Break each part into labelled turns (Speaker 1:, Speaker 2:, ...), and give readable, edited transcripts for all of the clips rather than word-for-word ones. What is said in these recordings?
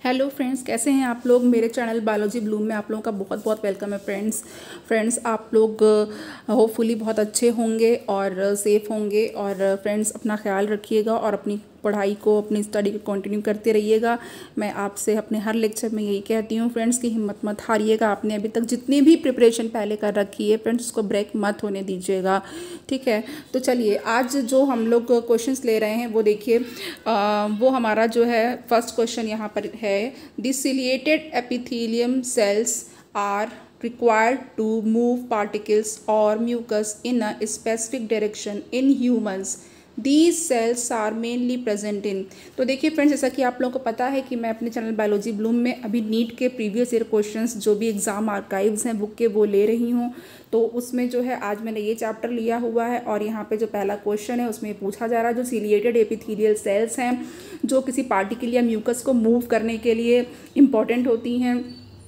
Speaker 1: Hello friends, कैसे हैं आप लोग। मेरे चैनल बायोलॉजी ब्लूम में आप लोगों का बहुत बहुत वेलकम है। फ्रेंड्स आप लोग होपफुली बहुत अच्छे होंगे और सेफ़ होंगे। और फ्रेंड्स अपना ख्याल रखिएगा और अपनी पढ़ाई को, अपनी स्टडी को कंटिन्यू करते रहिएगा। मैं आपसे अपने हर लेक्चर में यही कहती हूँ फ्रेंड्स कि हिम्मत मत हारिएगा। आपने अभी तक जितनी भी प्रिपरेशन पहले कर रखी है फ्रेंड्स, उसको ब्रेक मत होने दीजिएगा, ठीक है। तो चलिए आज जो हम लोग क्वेश्चंस ले रहे हैं वो देखिए, वो हमारा जो है फर्स्ट क्वेश्चन यहाँ पर है। The ciliated epithelium cells are required to move particles or mucus in a specific direction in humans. These cells are mainly present in। तो देखिए फ्रेंड्स, जैसा कि आप लोगों को पता है कि मैं अपने चैनल बायोलॉजी ब्लूम में अभी नीट के प्रीवियस ईयर क्वेश्चंस जो भी एग्जाम आर्काइव्स हैं बुक के वो ले रही हूँ। तो उसमें जो है आज मैंने ये चैप्टर लिया हुआ है और यहाँ पे जो पहला क्वेश्चन है उसमें पूछा जा रहा है जो सिलिएटेड एपिथेलियल सेल्स हैं जो किसी पार्टिकल या म्यूकस को मूव करने के लिए इम्पॉर्टेंट होती हैं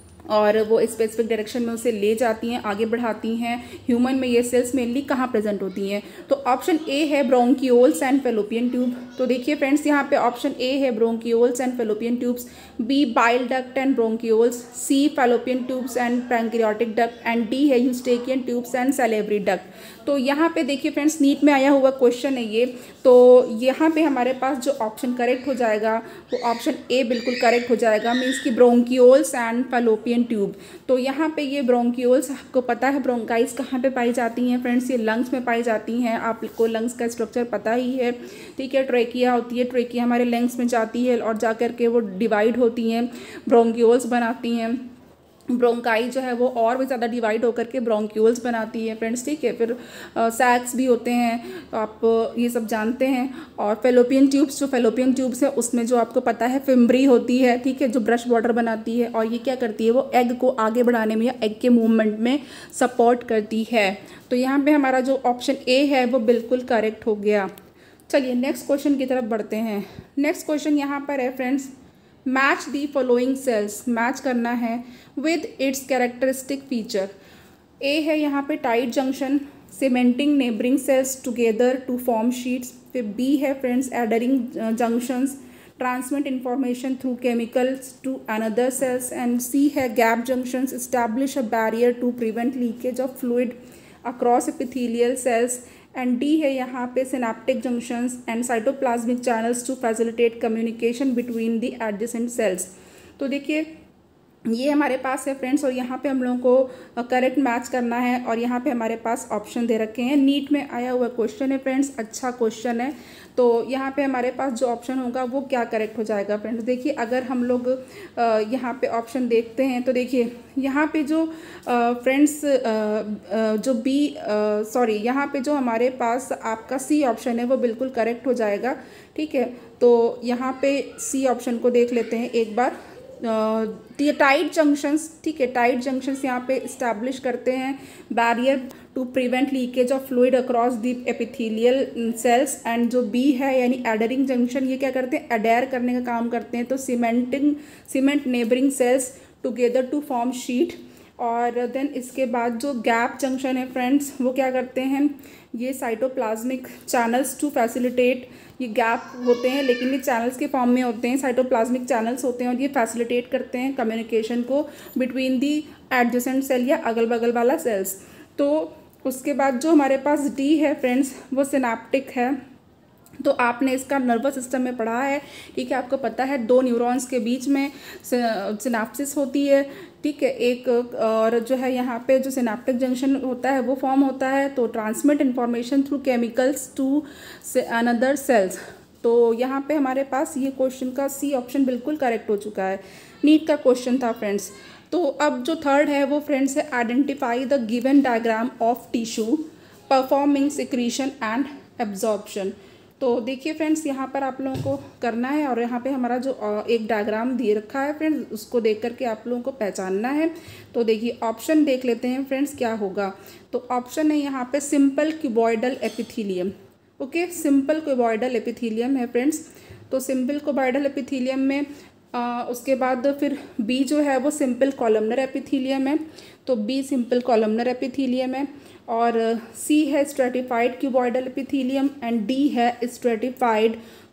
Speaker 1: और वो स्पेसिफिक डायरेक्शन में उसे ले जाती हैं, आगे बढ़ाती हैं। ह्यूमन में ये सेल्स मेनली कहाँ प्रेजेंट होती हैं? तो ऑप्शन ए है ब्रोंकियोल्स एंड फैलोपियन ट्यूब। तो देखिए फ्रेंड्स, यहाँ पे ऑप्शन ए है bronchioles and fallopian tubes, B bile duct and bronchioles, C fallopian tubes and pancreatic duct and D है eustachian tubes and salivary duct. तो यहाँ पे देखिए फ्रेंड्स, नीट में आया हुआ क्वेश्चन है ये। तो यहाँ पे हमारे पास जो ऑप्शन करेक्ट हो जाएगा वो ऑप्शन ए बिल्कुल करेक्ट हो जाएगा, मीन्स की ब्रोंकियोल्स एंड फैलोपियन ट्यूब। तो यहाँ पे ये ब्रोंकियोल्स, आपको पता है ब्रोंकाइज कहाँ पे पाई जाती हैं फ्रेंड्स? ये लंग्स में पाई जाती हैं। आपको लंग्स का स्ट्रक्चर पता ही है, ठीक है। ट्रेकिया होती है, ट्रेकिया हमारे लंग्स में जाती है और जा करके वो डिवाइड होती हैं, ब्रोंकियोल्स बनाती हैं। ब्रोंकाई जो है वो और भी ज़्यादा डिवाइड होकर के ब्रोंक्यूल्स बनाती है फ्रेंड्स, ठीक है। फिर सैक्स भी होते हैं, आप ये सब जानते हैं। और फैलोपियन ट्यूब्स, जो फैलोपियन ट्यूब्स है उसमें जो आपको पता है फिम्ब्री होती है, ठीक है, जो ब्रश वाटर बनाती है और ये क्या करती है, वो एग को आगे बढ़ाने में या एग के मूवमेंट में सपोर्ट करती है। तो यहाँ पर हमारा जो ऑप्शन ए है वो बिल्कुल करेक्ट हो गया। चलिए नेक्स्ट क्वेश्चन की तरफ बढ़ते हैं। नेक्स्ट क्वेश्चन यहाँ पर है friends, match the following cells, match करना है with its characteristic feature. A है यहाँ पे tight junction, cementing neighbouring cells together to form sheets. फिर बी है friends adhering junctions, transmit information through chemicals to another cells. And C है gap junctions, establish a barrier to prevent leakage of fluid across epithelial cells. And D है यहाँ पे synaptic junctions and cytoplasmic channels to facilitate communication between the adjacent cells. तो देखिए ये हमारे पास है फ्रेंड्स और यहाँ पे हम लोगों को करेक्ट मैच करना है और यहाँ पे हमारे पास ऑप्शन दे रखे हैं। नीट में आया हुआ क्वेश्चन है फ्रेंड्स, अच्छा क्वेश्चन है। तो यहाँ पे हमारे पास जो ऑप्शन होगा वो क्या करेक्ट हो जाएगा फ्रेंड्स? देखिए अगर हम लोग यहाँ पे ऑप्शन देखते हैं तो देखिए यहाँ पे जो फ्रेंड्स जो बी सॉरी यहाँ पे जो हमारे पास आपका सी ऑप्शन है वो बिल्कुल करेक्ट हो जाएगा, ठीक है। तो यहाँ पे सी ऑप्शन को देख लेते हैं एक बार। टाइट जंक्शंस, ठीक है, टाइट जंक्शंस यहाँ पे इस्टेब्लिश करते हैं barrier to prevent leakage of fluid across the epithelial cells. And जो बी है यानी एडरिंग जंक्शन, ये क्या करते हैं, एडेयर करने का काम करते हैं। तो cement neighbouring cells together to form sheet. और देन इसके बाद जो गैप जंक्शन है फ्रेंड्स वो क्या करते हैं, ये साइटोप्लाज्मिक चैनल्स टू फैसिलिटेट, ये गैप होते हैं लेकिन ये चैनल्स के फॉर्म में होते हैं, साइटोप्लाज्मिक चैनल्स होते हैं और ये फैसिलिटेट करते हैं कम्युनिकेशन को बिटवीन दी एडजेसेंट सेल या अगल बगल वाला सेल्स। तो उसके बाद जो हमारे पास डी है फ्रेंड्स वो सिनेप्टिक है। तो आपने इसका नर्वस सिस्टम में पढ़ा है, ठीक है, आपको पता है दो न्यूरॉन्स के बीच में सिनेप्सिस होती है, ठीक है। एक और जो है यहाँ पे जो सिनेप्टिक जंक्शन होता है वो फॉर्म होता है तो transmit information through chemicals to another cells. तो यहाँ पे हमारे पास ये क्वेश्चन का सी ऑप्शन बिल्कुल करेक्ट हो चुका है, नीट का क्वेश्चन था फ्रेंड्स। तो अब जो थर्ड है वो फ्रेंड्स है identify the given diagram of tissue performing secretion and absorption. तो देखिए फ्रेंड्स यहाँ पर आप लोगों को करना है और यहाँ पे हमारा जो एक डायग्राम दे रखा है फ्रेंड्स उसको देख करके आप लोगों को पहचानना है। तो देखिए ऑप्शन देख लेते हैं फ्रेंड्स क्या होगा। तो ऑप्शन है यहाँ पे simple cuboidal epithelium, okay, simple cuboidal epithelium है फ्रेंड्स। तो सिंपल क्यूबॉइडल एपिथेलियम में उसके बाद फिर बी जो है वो सिंपल कॉलमनर एपिथेलियम है, तो बी सिंपल कॉलमनर एपिथेलियम है। और सी है stratified cuboidal epithelium and D है स्ट्रेटिफाइड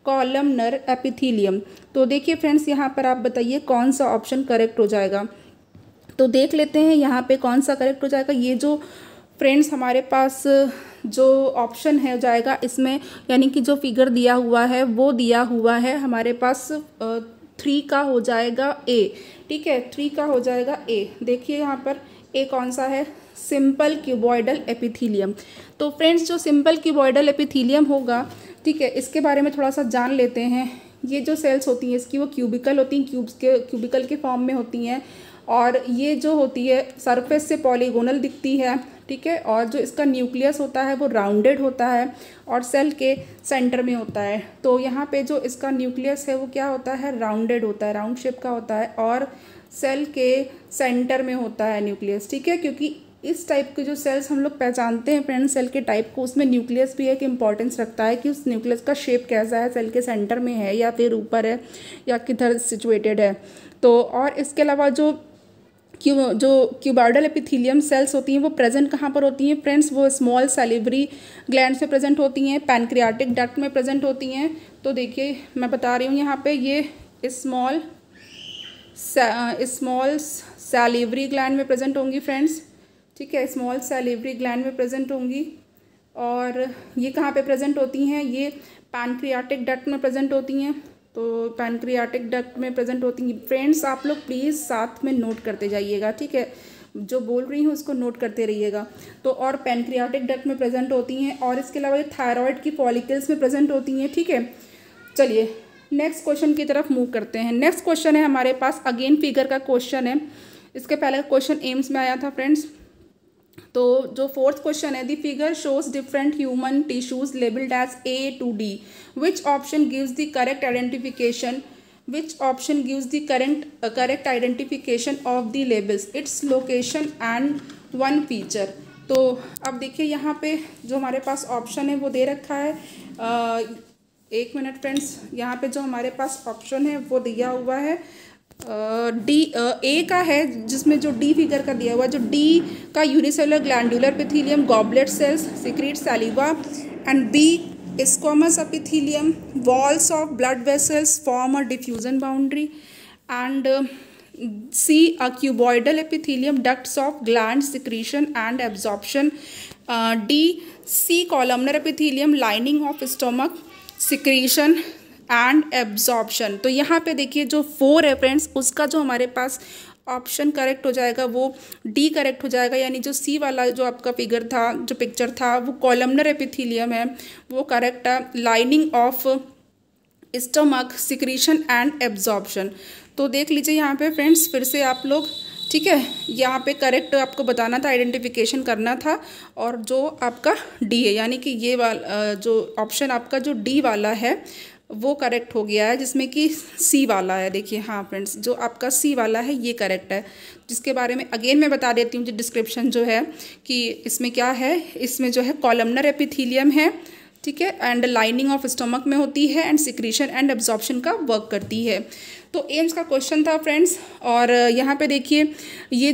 Speaker 1: कॉलमनर एपिथीलियम। तो देखिए फ्रेंड्स, यहाँ पर आप बताइए कौन सा ऑप्शन करेक्ट हो जाएगा। तो देख लेते हैं यहाँ पे कौन सा करेक्ट हो जाएगा। ये जो फ्रेंड्स हमारे पास जो ऑप्शन है हो जाएगा इसमें, यानी कि जो फिगर दिया हुआ है वो दिया हुआ है हमारे पास 3 का हो जाएगा ए। ठीक है, 3 का हो जाएगा ए। देखिए यहाँ पर ए कौन सा है, सिंपल क्यूबॉइडल एपिथीलियम। तो फ्रेंड्स जो सिंपल क्यूबॉइडल एपिथीलियम होगा, ठीक है, इसके बारे में थोड़ा सा जान लेते हैं। ये जो सेल्स होती हैं इसकी वो क्यूबिकल होती हैं, क्यूबिकल के फॉर्म में होती हैं, और ये जो होती है सरफेस से पॉलीगोनल दिखती है। ठीक है, और जो इसका न्यूक्लियस होता है वो राउंडेड होता है और सेल के सेंटर में होता है। तो यहाँ पे जो इसका न्यूक्लियस है वो क्या होता है, राउंडेड होता है, राउंड शेप का होता है, और सेल के सेंटर में होता है न्यूक्लियस। ठीक है, क्योंकि इस टाइप के जो सेल्स हम लोग पहचानते हैं फ्रेंड्स सेल के टाइप को, उसमें न्यूक्लियस भी एक इम्पॉर्टेंस रखता है कि उस न्यूक्लियस का शेप कैसा है, सेल के सेंटर में है या फिर ऊपर है या किधर सिचुएटेड है। तो और इसके अलावा जो क्यूबॉइडल एपिथीलियम सेल्स होती हैं वो प्रेजेंट कहाँ पर होती हैं फ्रेंड्स, वो स्मॉल सैलिवरी ग्लैंड्स में प्रेजेंट होती हैं, पैनक्रियाटिक डक्ट में प्रेजेंट होती हैं। तो देखिए मैं बता रही हूँ यहाँ पे ये स्मॉल सैलिवरी ग्लैंड में प्रेजेंट होंगी फ्रेंड्स। ठीक है, स्मॉल सैलिवरी ग्लैंड में प्रेजेंट होंगी। और ये कहाँ पे प्रेजेंट होती हैं, ये पैनक्रियाटिक डक्ट में प्रेजेंट होती हैं। तो पैनक्रियाटिक डक्ट में प्रेजेंट होती हैं फ्रेंड्स। आप लोग प्लीज़ साथ में नोट करते जाइएगा, ठीक है, जो बोल रही हूँ उसको नोट करते रहिएगा। तो और पैनक्रियाटिक डक्ट में प्रेजेंट होती हैं, और इसके अलावा ये थायराइड की फॉलिकल्स में प्रेजेंट होती हैं। ठीक है, चलिए नेक्स्ट क्वेश्चन की तरफ मूव करते हैं। नेक्स्ट क्वेश्चन है हमारे पास, अगेन फिगर का क्वेश्चन है। इसके पहले का क्वेश्चन एम्स में आया था फ्रेंड्स। तो जो फोर्थ क्वेश्चन है, the figure shows different human tissues labelled as A to D, which option gives the correct identification, which option gives the correct identification of the labels, its location and one feature. तो अब देखिए यहाँ पे जो हमारे पास option है वो दे रखा है। एक मिनट फ्रेंड्स, यहाँ पे जो हमारे पास ऑप्शन है वो दिया हुआ है ए का है, जिसमें जो डी फिगर का दिया हुआ है, जो डी का unicellular glandular epithelium goblet cells secrete saliva, and B squamous epithelium walls of blood vessels form a diffusion boundary, and C a cuboidal epithelium ducts of gland secretion and absorption, D C columnar epithelium lining of stomach secretion and absorption. तो यहाँ पे देखिए जो 4 है friends, उसका जो हमारे पास option correct हो जाएगा वो डी करेक्ट हो जाएगा। यानी जो सी वाला जो आपका फिगर था, जो पिक्चर था, वो कॉलमनर एपिथेलियम है, वो करेक्ट है। Lining of stomach secretion and absorption. तो देख लीजिए यहाँ पे फ्रेंड्स फिर से आप लोग, ठीक है, यहाँ पे करेक्ट आपको बताना था, आइडेंटिफिकेशन करना था, और जो आपका डी है, यानी कि ये वाला जो ऑप्शन आपका जो डी वाला है वो करेक्ट हो गया है, जिसमें कि सी वाला है। देखिए हाँ फ्रेंड्स, जो आपका सी वाला है ये करेक्ट है, जिसके बारे में अगेन मैं बता देती हूँ जो डिस्क्रिप्शन जो है कि इसमें क्या है। इसमें जो है कॉलमनर एपिथेलियम है, ठीक है, एंड लाइनिंग ऑफ स्टमक में होती है, एंड सिक्रीशन एंड एब्जॉर्प्शन का वर्क करती है। तो एम्स का क्वेश्चन था फ्रेंड्स। और यहाँ पे देखिए ये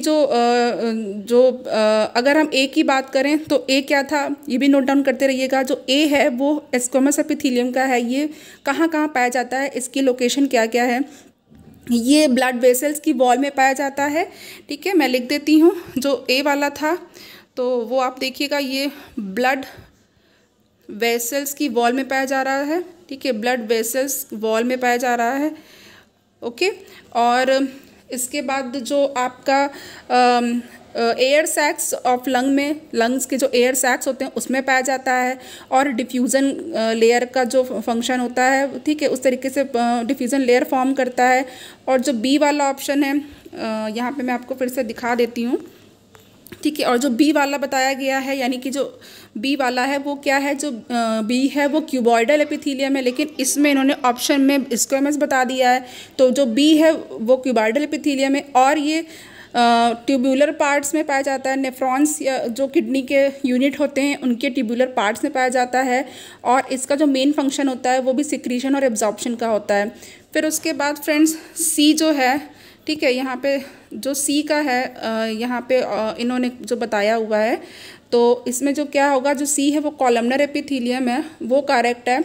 Speaker 1: अगर हम ए की बात करें तो ए क्या था, ये भी नोट डाउन करते रहिएगा। जो ए है वो स्क्वामस एपिथेलियम का है। ये कहाँ कहाँ पाया जाता है, इसकी लोकेशन क्या क्या है। ये ब्लड वेसल्स की वॉल में पाया जाता है। ठीक है, मैं लिख देती हूँ। जो ए वाला था तो वो आप देखिएगा, ये ब्लड वेसल्स की वॉल में पाया जा रहा है। ठीक है, ब्लड वेसल्स वॉल में पाया जा रहा है। ओके, और इसके बाद जो आपका एयर सैक्स ऑफ लंग में, लंग्स के जो एयर सैक्स होते हैं उसमें पाया जाता है, और डिफ्यूज़न लेयर का जो फंक्शन होता है, ठीक है, उस तरीके से डिफ्यूज़न लेयर फॉर्म करता है। और जो बी वाला ऑप्शन है, यहाँ पे मैं आपको फिर से दिखा देती हूँ। ठीक है, और जो बी वाला बताया गया है, यानी कि जो बी वाला है वो क्या है, जो बी है वो क्यूबॉइडल एपिथेलियम है, लेकिन इसमें इन्होंने ऑप्शन में स्क्वेमस बता दिया है। तो जो बी है वो क्यूबॉइडल एपिथेलियम है, और ये ट्यूबुलर पार्ट्स में पाया जाता है। नेफ्रॉन्स या जो किडनी के यूनिट होते हैं उनके ट्यूबुलर पार्ट्स में पाया जाता है, और इसका जो मेन फंक्शन होता है वो भी सिक्रीशन और एब्जॉर्प्शन का होता है। फिर उसके बाद फ्रेंड्स सी जो है, ठीक है, यहाँ पे जो सी का है, यहाँ पे इन्होंने जो बताया हुआ है, तो इसमें जो क्या होगा, जो सी है वो कॉलमनर एपिथेलियम है, वो करेक्ट है।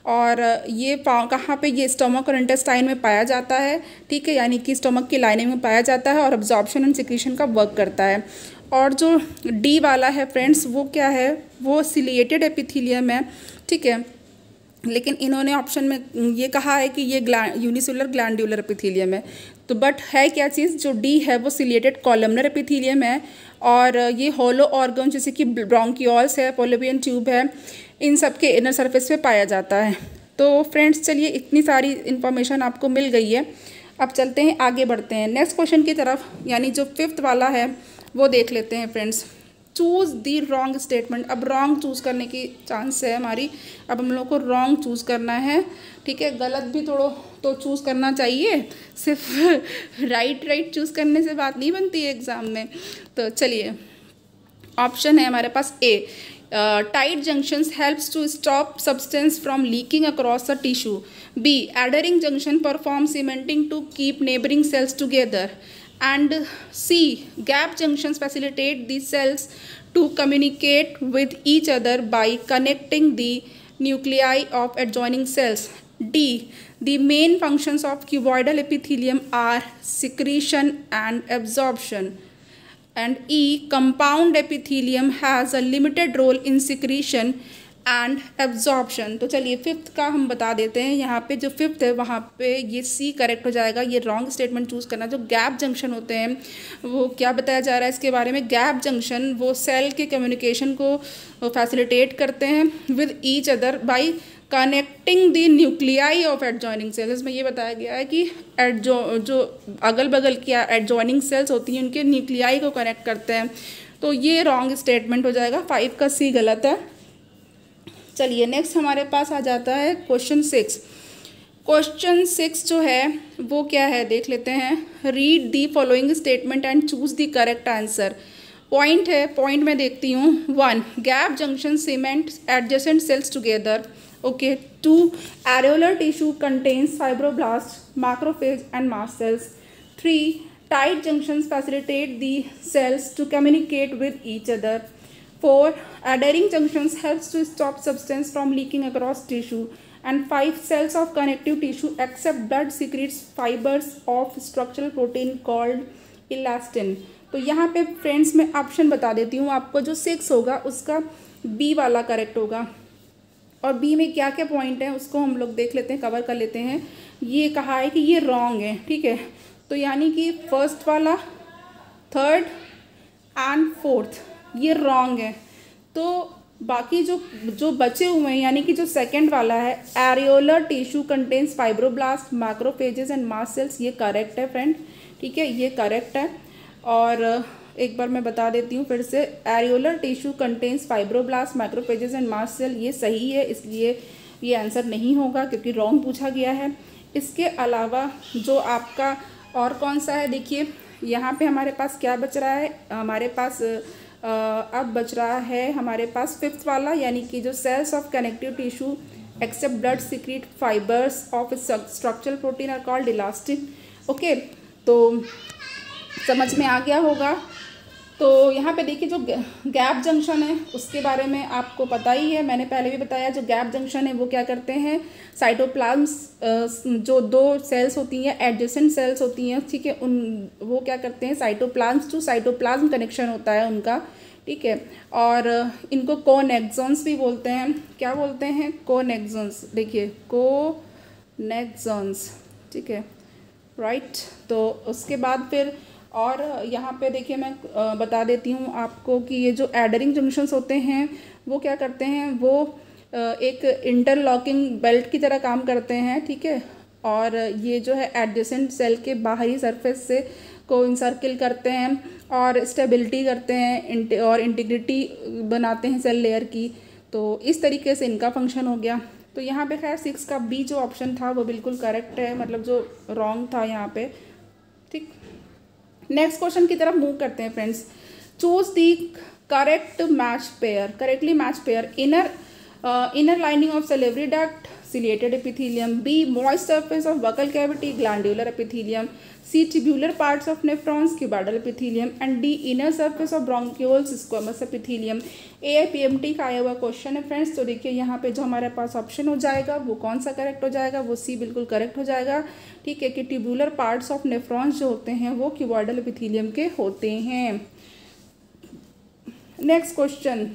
Speaker 1: और ये कहाँ पे, ये स्टमक और इंटेस्टाइन में पाया जाता है, ठीक है, यानी कि स्टमक की लाइनिंग में पाया जाता है और अब्जॉर्प्शन एंड सिक्रीशन का वर्क करता है। और जो डी वाला है फ्रेंड्स, वो क्या है, वो सिलिएटेड एपिथीलियम है, ठीक है, लेकिन इन्होंने ऑप्शन में ये कहा है कि ये यूनिसेलुलर ग्लैंड्यूलर एपिथीलियम है। तो बट है क्या चीज़, जो डी है वो सिलिएटेड कॉलमनर एपिथीलियम है, और ये होलो ऑर्गन जैसे कि ब्रोंकियोल्स है, फॉलोपियन ट्यूब है, इन सब के इनर सरफेस पे पाया जाता है। तो फ्रेंड्स चलिए, इतनी सारी इन्फॉर्मेशन आपको मिल गई है, अब चलते हैं आगे बढ़ते हैं नेक्स्ट क्वेश्चन की तरफ, यानी जो फिफ्थ वाला है वो देख लेते हैं friends. Choose the wrong statement. अब रॉन्ग चूज़ करने की चांस है हमारी, अब हम लोग को रॉन्ग चूज़ करना है, ठीक है, गलत भी थोड़ा तो चूज़ करना चाहिए, सिर्फ राइट चूज़ करने से बात नहीं बनती है एग्ज़ाम में। तो चलिए, ऑप्शन है हमारे पास A, tight junctions helps to stop substance from leaking across the tissue. B, adhering junction perform cementing to keep neighbouring cells together. And C, gap junctions facilitate the cells to communicate with each other by connecting the nuclei of adjoining cells. D, the main functions of cuboidal epithelium are secretion and absorption. And E, compound epithelium has a limited role in secretion and absorption. तो चलिए fifth का हम बता देते हैं, यहाँ पे जो फिफ्थ है वहाँ पे ये सी करेक्ट हो जाएगा। ये रॉन्ग स्टेटमेंट चूज़ करना। जो गैप जंक्शन होते हैं वो क्या बताया जा रहा है इसके बारे में, गैप जंक्शन वो सेल के कम्युनिकेशन को फैसिलिटेट करते हैं with each other by connecting the nuclei of adjoining cells. इसमें ये बताया गया है कि जो अगल बगल की एडजॉइनिंग सेल्स होती हैं उनके न्यूक्लियाई को कनेक्ट करते हैं। तो ये रॉन्ग स्टेटमेंट हो जाएगा, 5 का सी गलत है। चलिए नेक्स्ट हमारे पास आ जाता है क्वेश्चन 6। क्वेश्चन 6 जो है वो क्या है देख लेते हैं। Read the following statement and choose the correct answer. Point है, पॉइंट में देखती हूँ। 1, gap junction cement adjacent cells together. Okay. 2, areolar tissue contains fibroblast, macrophage and mast cells. 3, tight junctions facilitate the cells to communicate with each other. 4, adhering junctions helps to stop substance from leaking across tissue. And 5, cells of connective tissue except blood secretes fibers of structural protein called elastin. तो यहाँ पे friends मैं option बता देती हूँ आपको। जो 6 होगा उसका बी वाला करेक्ट होगा। और बी में क्या क्या पॉइंट है उसको हम लोग देख लेते हैं, कवर कर लेते हैं। ये कहा है कि ये रॉन्ग है, ठीक है, तो यानी कि फर्स्ट वाला, थर्ड एंड फोर्थ ये रॉन्ग है। तो बाकी जो बचे हुए हैं, यानी कि जो सेकंड वाला है, areolar tissue contains fibroblast, macrophages and mast cells, ये करेक्ट है फ्रेंड, ठीक है, ये करेक्ट है। और एक बार मैं बता देती हूँ फिर से, areolar tissue contains fibroblast, macrophages and mast cell, ये सही है, इसलिए ये आंसर नहीं होगा क्योंकि रॉन्ग पूछा गया है। इसके अलावा जो आपका और कौन सा है, देखिए यहाँ पे हमारे पास क्या बच रहा है, हमारे पास अब बच रहा है हमारे पास फिफ्थ वाला, यानी कि जो cells of connective tissue except blood secrete fibres of structural protein are called elastin. Okay, तो समझ में आ गया होगा। तो यहाँ पे देखिए जो गैप जंक्शन है उसके बारे में आपको पता ही है, मैंने पहले भी बताया। जो गैप जंक्शन है वो क्या करते हैं, साइटोप्लाज्म्स, जो 2 सेल्स होती हैं एडजेसेंट सेल्स होती हैं, ठीक है, उन वो क्या करते हैं, साइटोप्लाज्म टू साइटोप्लाज्म कनेक्शन होता है उनका, ठीक है। और इनको कोनेक्सॉन्स भी बोलते हैं। क्या बोलते हैं, कोनेक्सॉन्स। देखिए कोनेक्सॉन्स, ठीक है, राइट। तो उसके बाद फिर और यहाँ पे देखिए मैं बता देती हूँ आपको कि ये जो एडरिंग जंक्शंस होते हैं वो क्या करते हैं, वो एक इंटरलॉकिंग बेल्ट की तरह काम करते हैं, ठीक है। और ये जो है एडजेसेंट सेल के बाहरी सरफेस से को इंसर्किल करते हैं और स्टेबिलिटी करते हैं और इंटीग्रिटी बनाते हैं सेल लेयर की। तो इस तरीके से इनका फंक्शन हो गया। तो यहाँ पे खैर 6 का बी जो ऑप्शन था वो बिल्कुल करेक्ट है, मतलब जो रॉन्ग था यहाँ पे, ठीक। नेक्स्ट क्वेश्चन की तरफ मूव करते हैं friends. Choose the correct match pair, correctly match pair. Inner lining of salivary duct, ciliated epithelium, B moist surface of buccal cavity, glandular epithelium, C tubular parts of nephrons, cuboidal epithelium, and D inner surface of bronchioles, squamous epithelium. AIPMT का आया हुआ question है friends. तो देखिए यहाँ पे जो हमारे पास ऑप्शन हो जाएगा वो कौन सा करेक्ट हो जाएगा, वो सी बिल्कुल करेक्ट हो जाएगा। ठीक है कि ट्यूबुलर पार्ट्स ऑफ नेफ्रॉन्स जो होते हैं वो क्यूबॉइडल एपिथेलियम के होते हैं। Next question,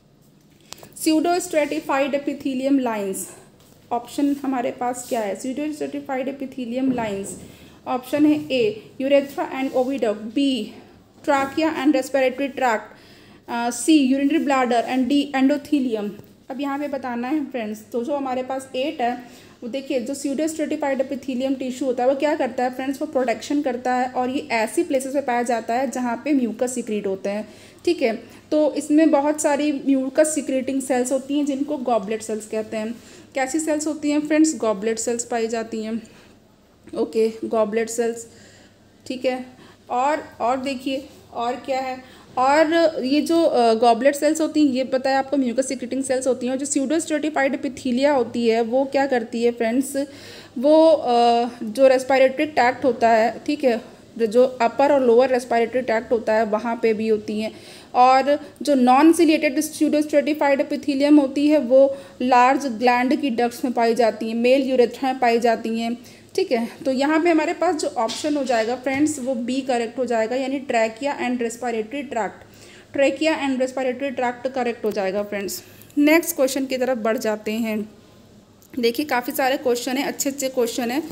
Speaker 1: pseudo stratified epithelium lines. Option हमारे पास क्या है, pseudo stratified epithelium lines. Option है A urethra and oviduct, B trachea and respiratory tract, C urinary bladder, and D endothelium. अब यहाँ पे बताना है फ्रेंड्स। तो जो हमारे पास 8 है वो देखिए, जो स्यूडो स्ट्रेटिफाइड एपिथेलियम टिश्यू होता है वो क्या करता है फ्रेंड्स, वो प्रोटेक्शन करता है और ये ऐसी प्लेसेस पे पाया जाता है जहाँ पे म्यूकस सिक्रीट होते हैं। ठीक है, तो इसमें बहुत सारी म्यूकस सिक्रेटिंग सेल्स होती हैं जिनको गॉबलेट सेल्स कहते हैं। कैसी सेल्स होती हैं फ्रेंड्स, गॉबलेट सेल्स पाई जाती हैं। Okay, goblet cells. ठीक है, और देखिए और क्या है, और ये जो गॉबलेट सेल्स होती हैं ये पता है आपको म्यूकस सिक्रेटिंग सेल्स होती हैं। और जो स्यूडो स्ट्रेटिफाइड एपिथेलिया होती है वो क्या करती है फ्रेंड्स, वो जो रेस्पिरेटरी ट्रैक्ट होता है, ठीक है, जो अपर और लोअर रेस्पिरेटरी ट्रैक्ट होता है वहाँ पे भी होती हैं। और जो non ciliated pseudo stratified epithelium होती है वो लार्ज ग्लैंड की डक्ट्स में पाई जाती हैं, मेल यूरेथ्रा में पाई जाती हैं। ठीक है, तो यहाँ पे हमारे पास जो ऑप्शन हो जाएगा फ्रेंड्स वो बी करेक्ट हो जाएगा, यानी trachea and respiratory tract. Trachea and respiratory tract correct हो जाएगा फ्रेंड्स। नेक्स्ट क्वेश्चन की तरफ बढ़ जाते हैं। देखिए काफ़ी सारे क्वेश्चन हैं, अच्छे अच्छे क्वेश्चन हैं,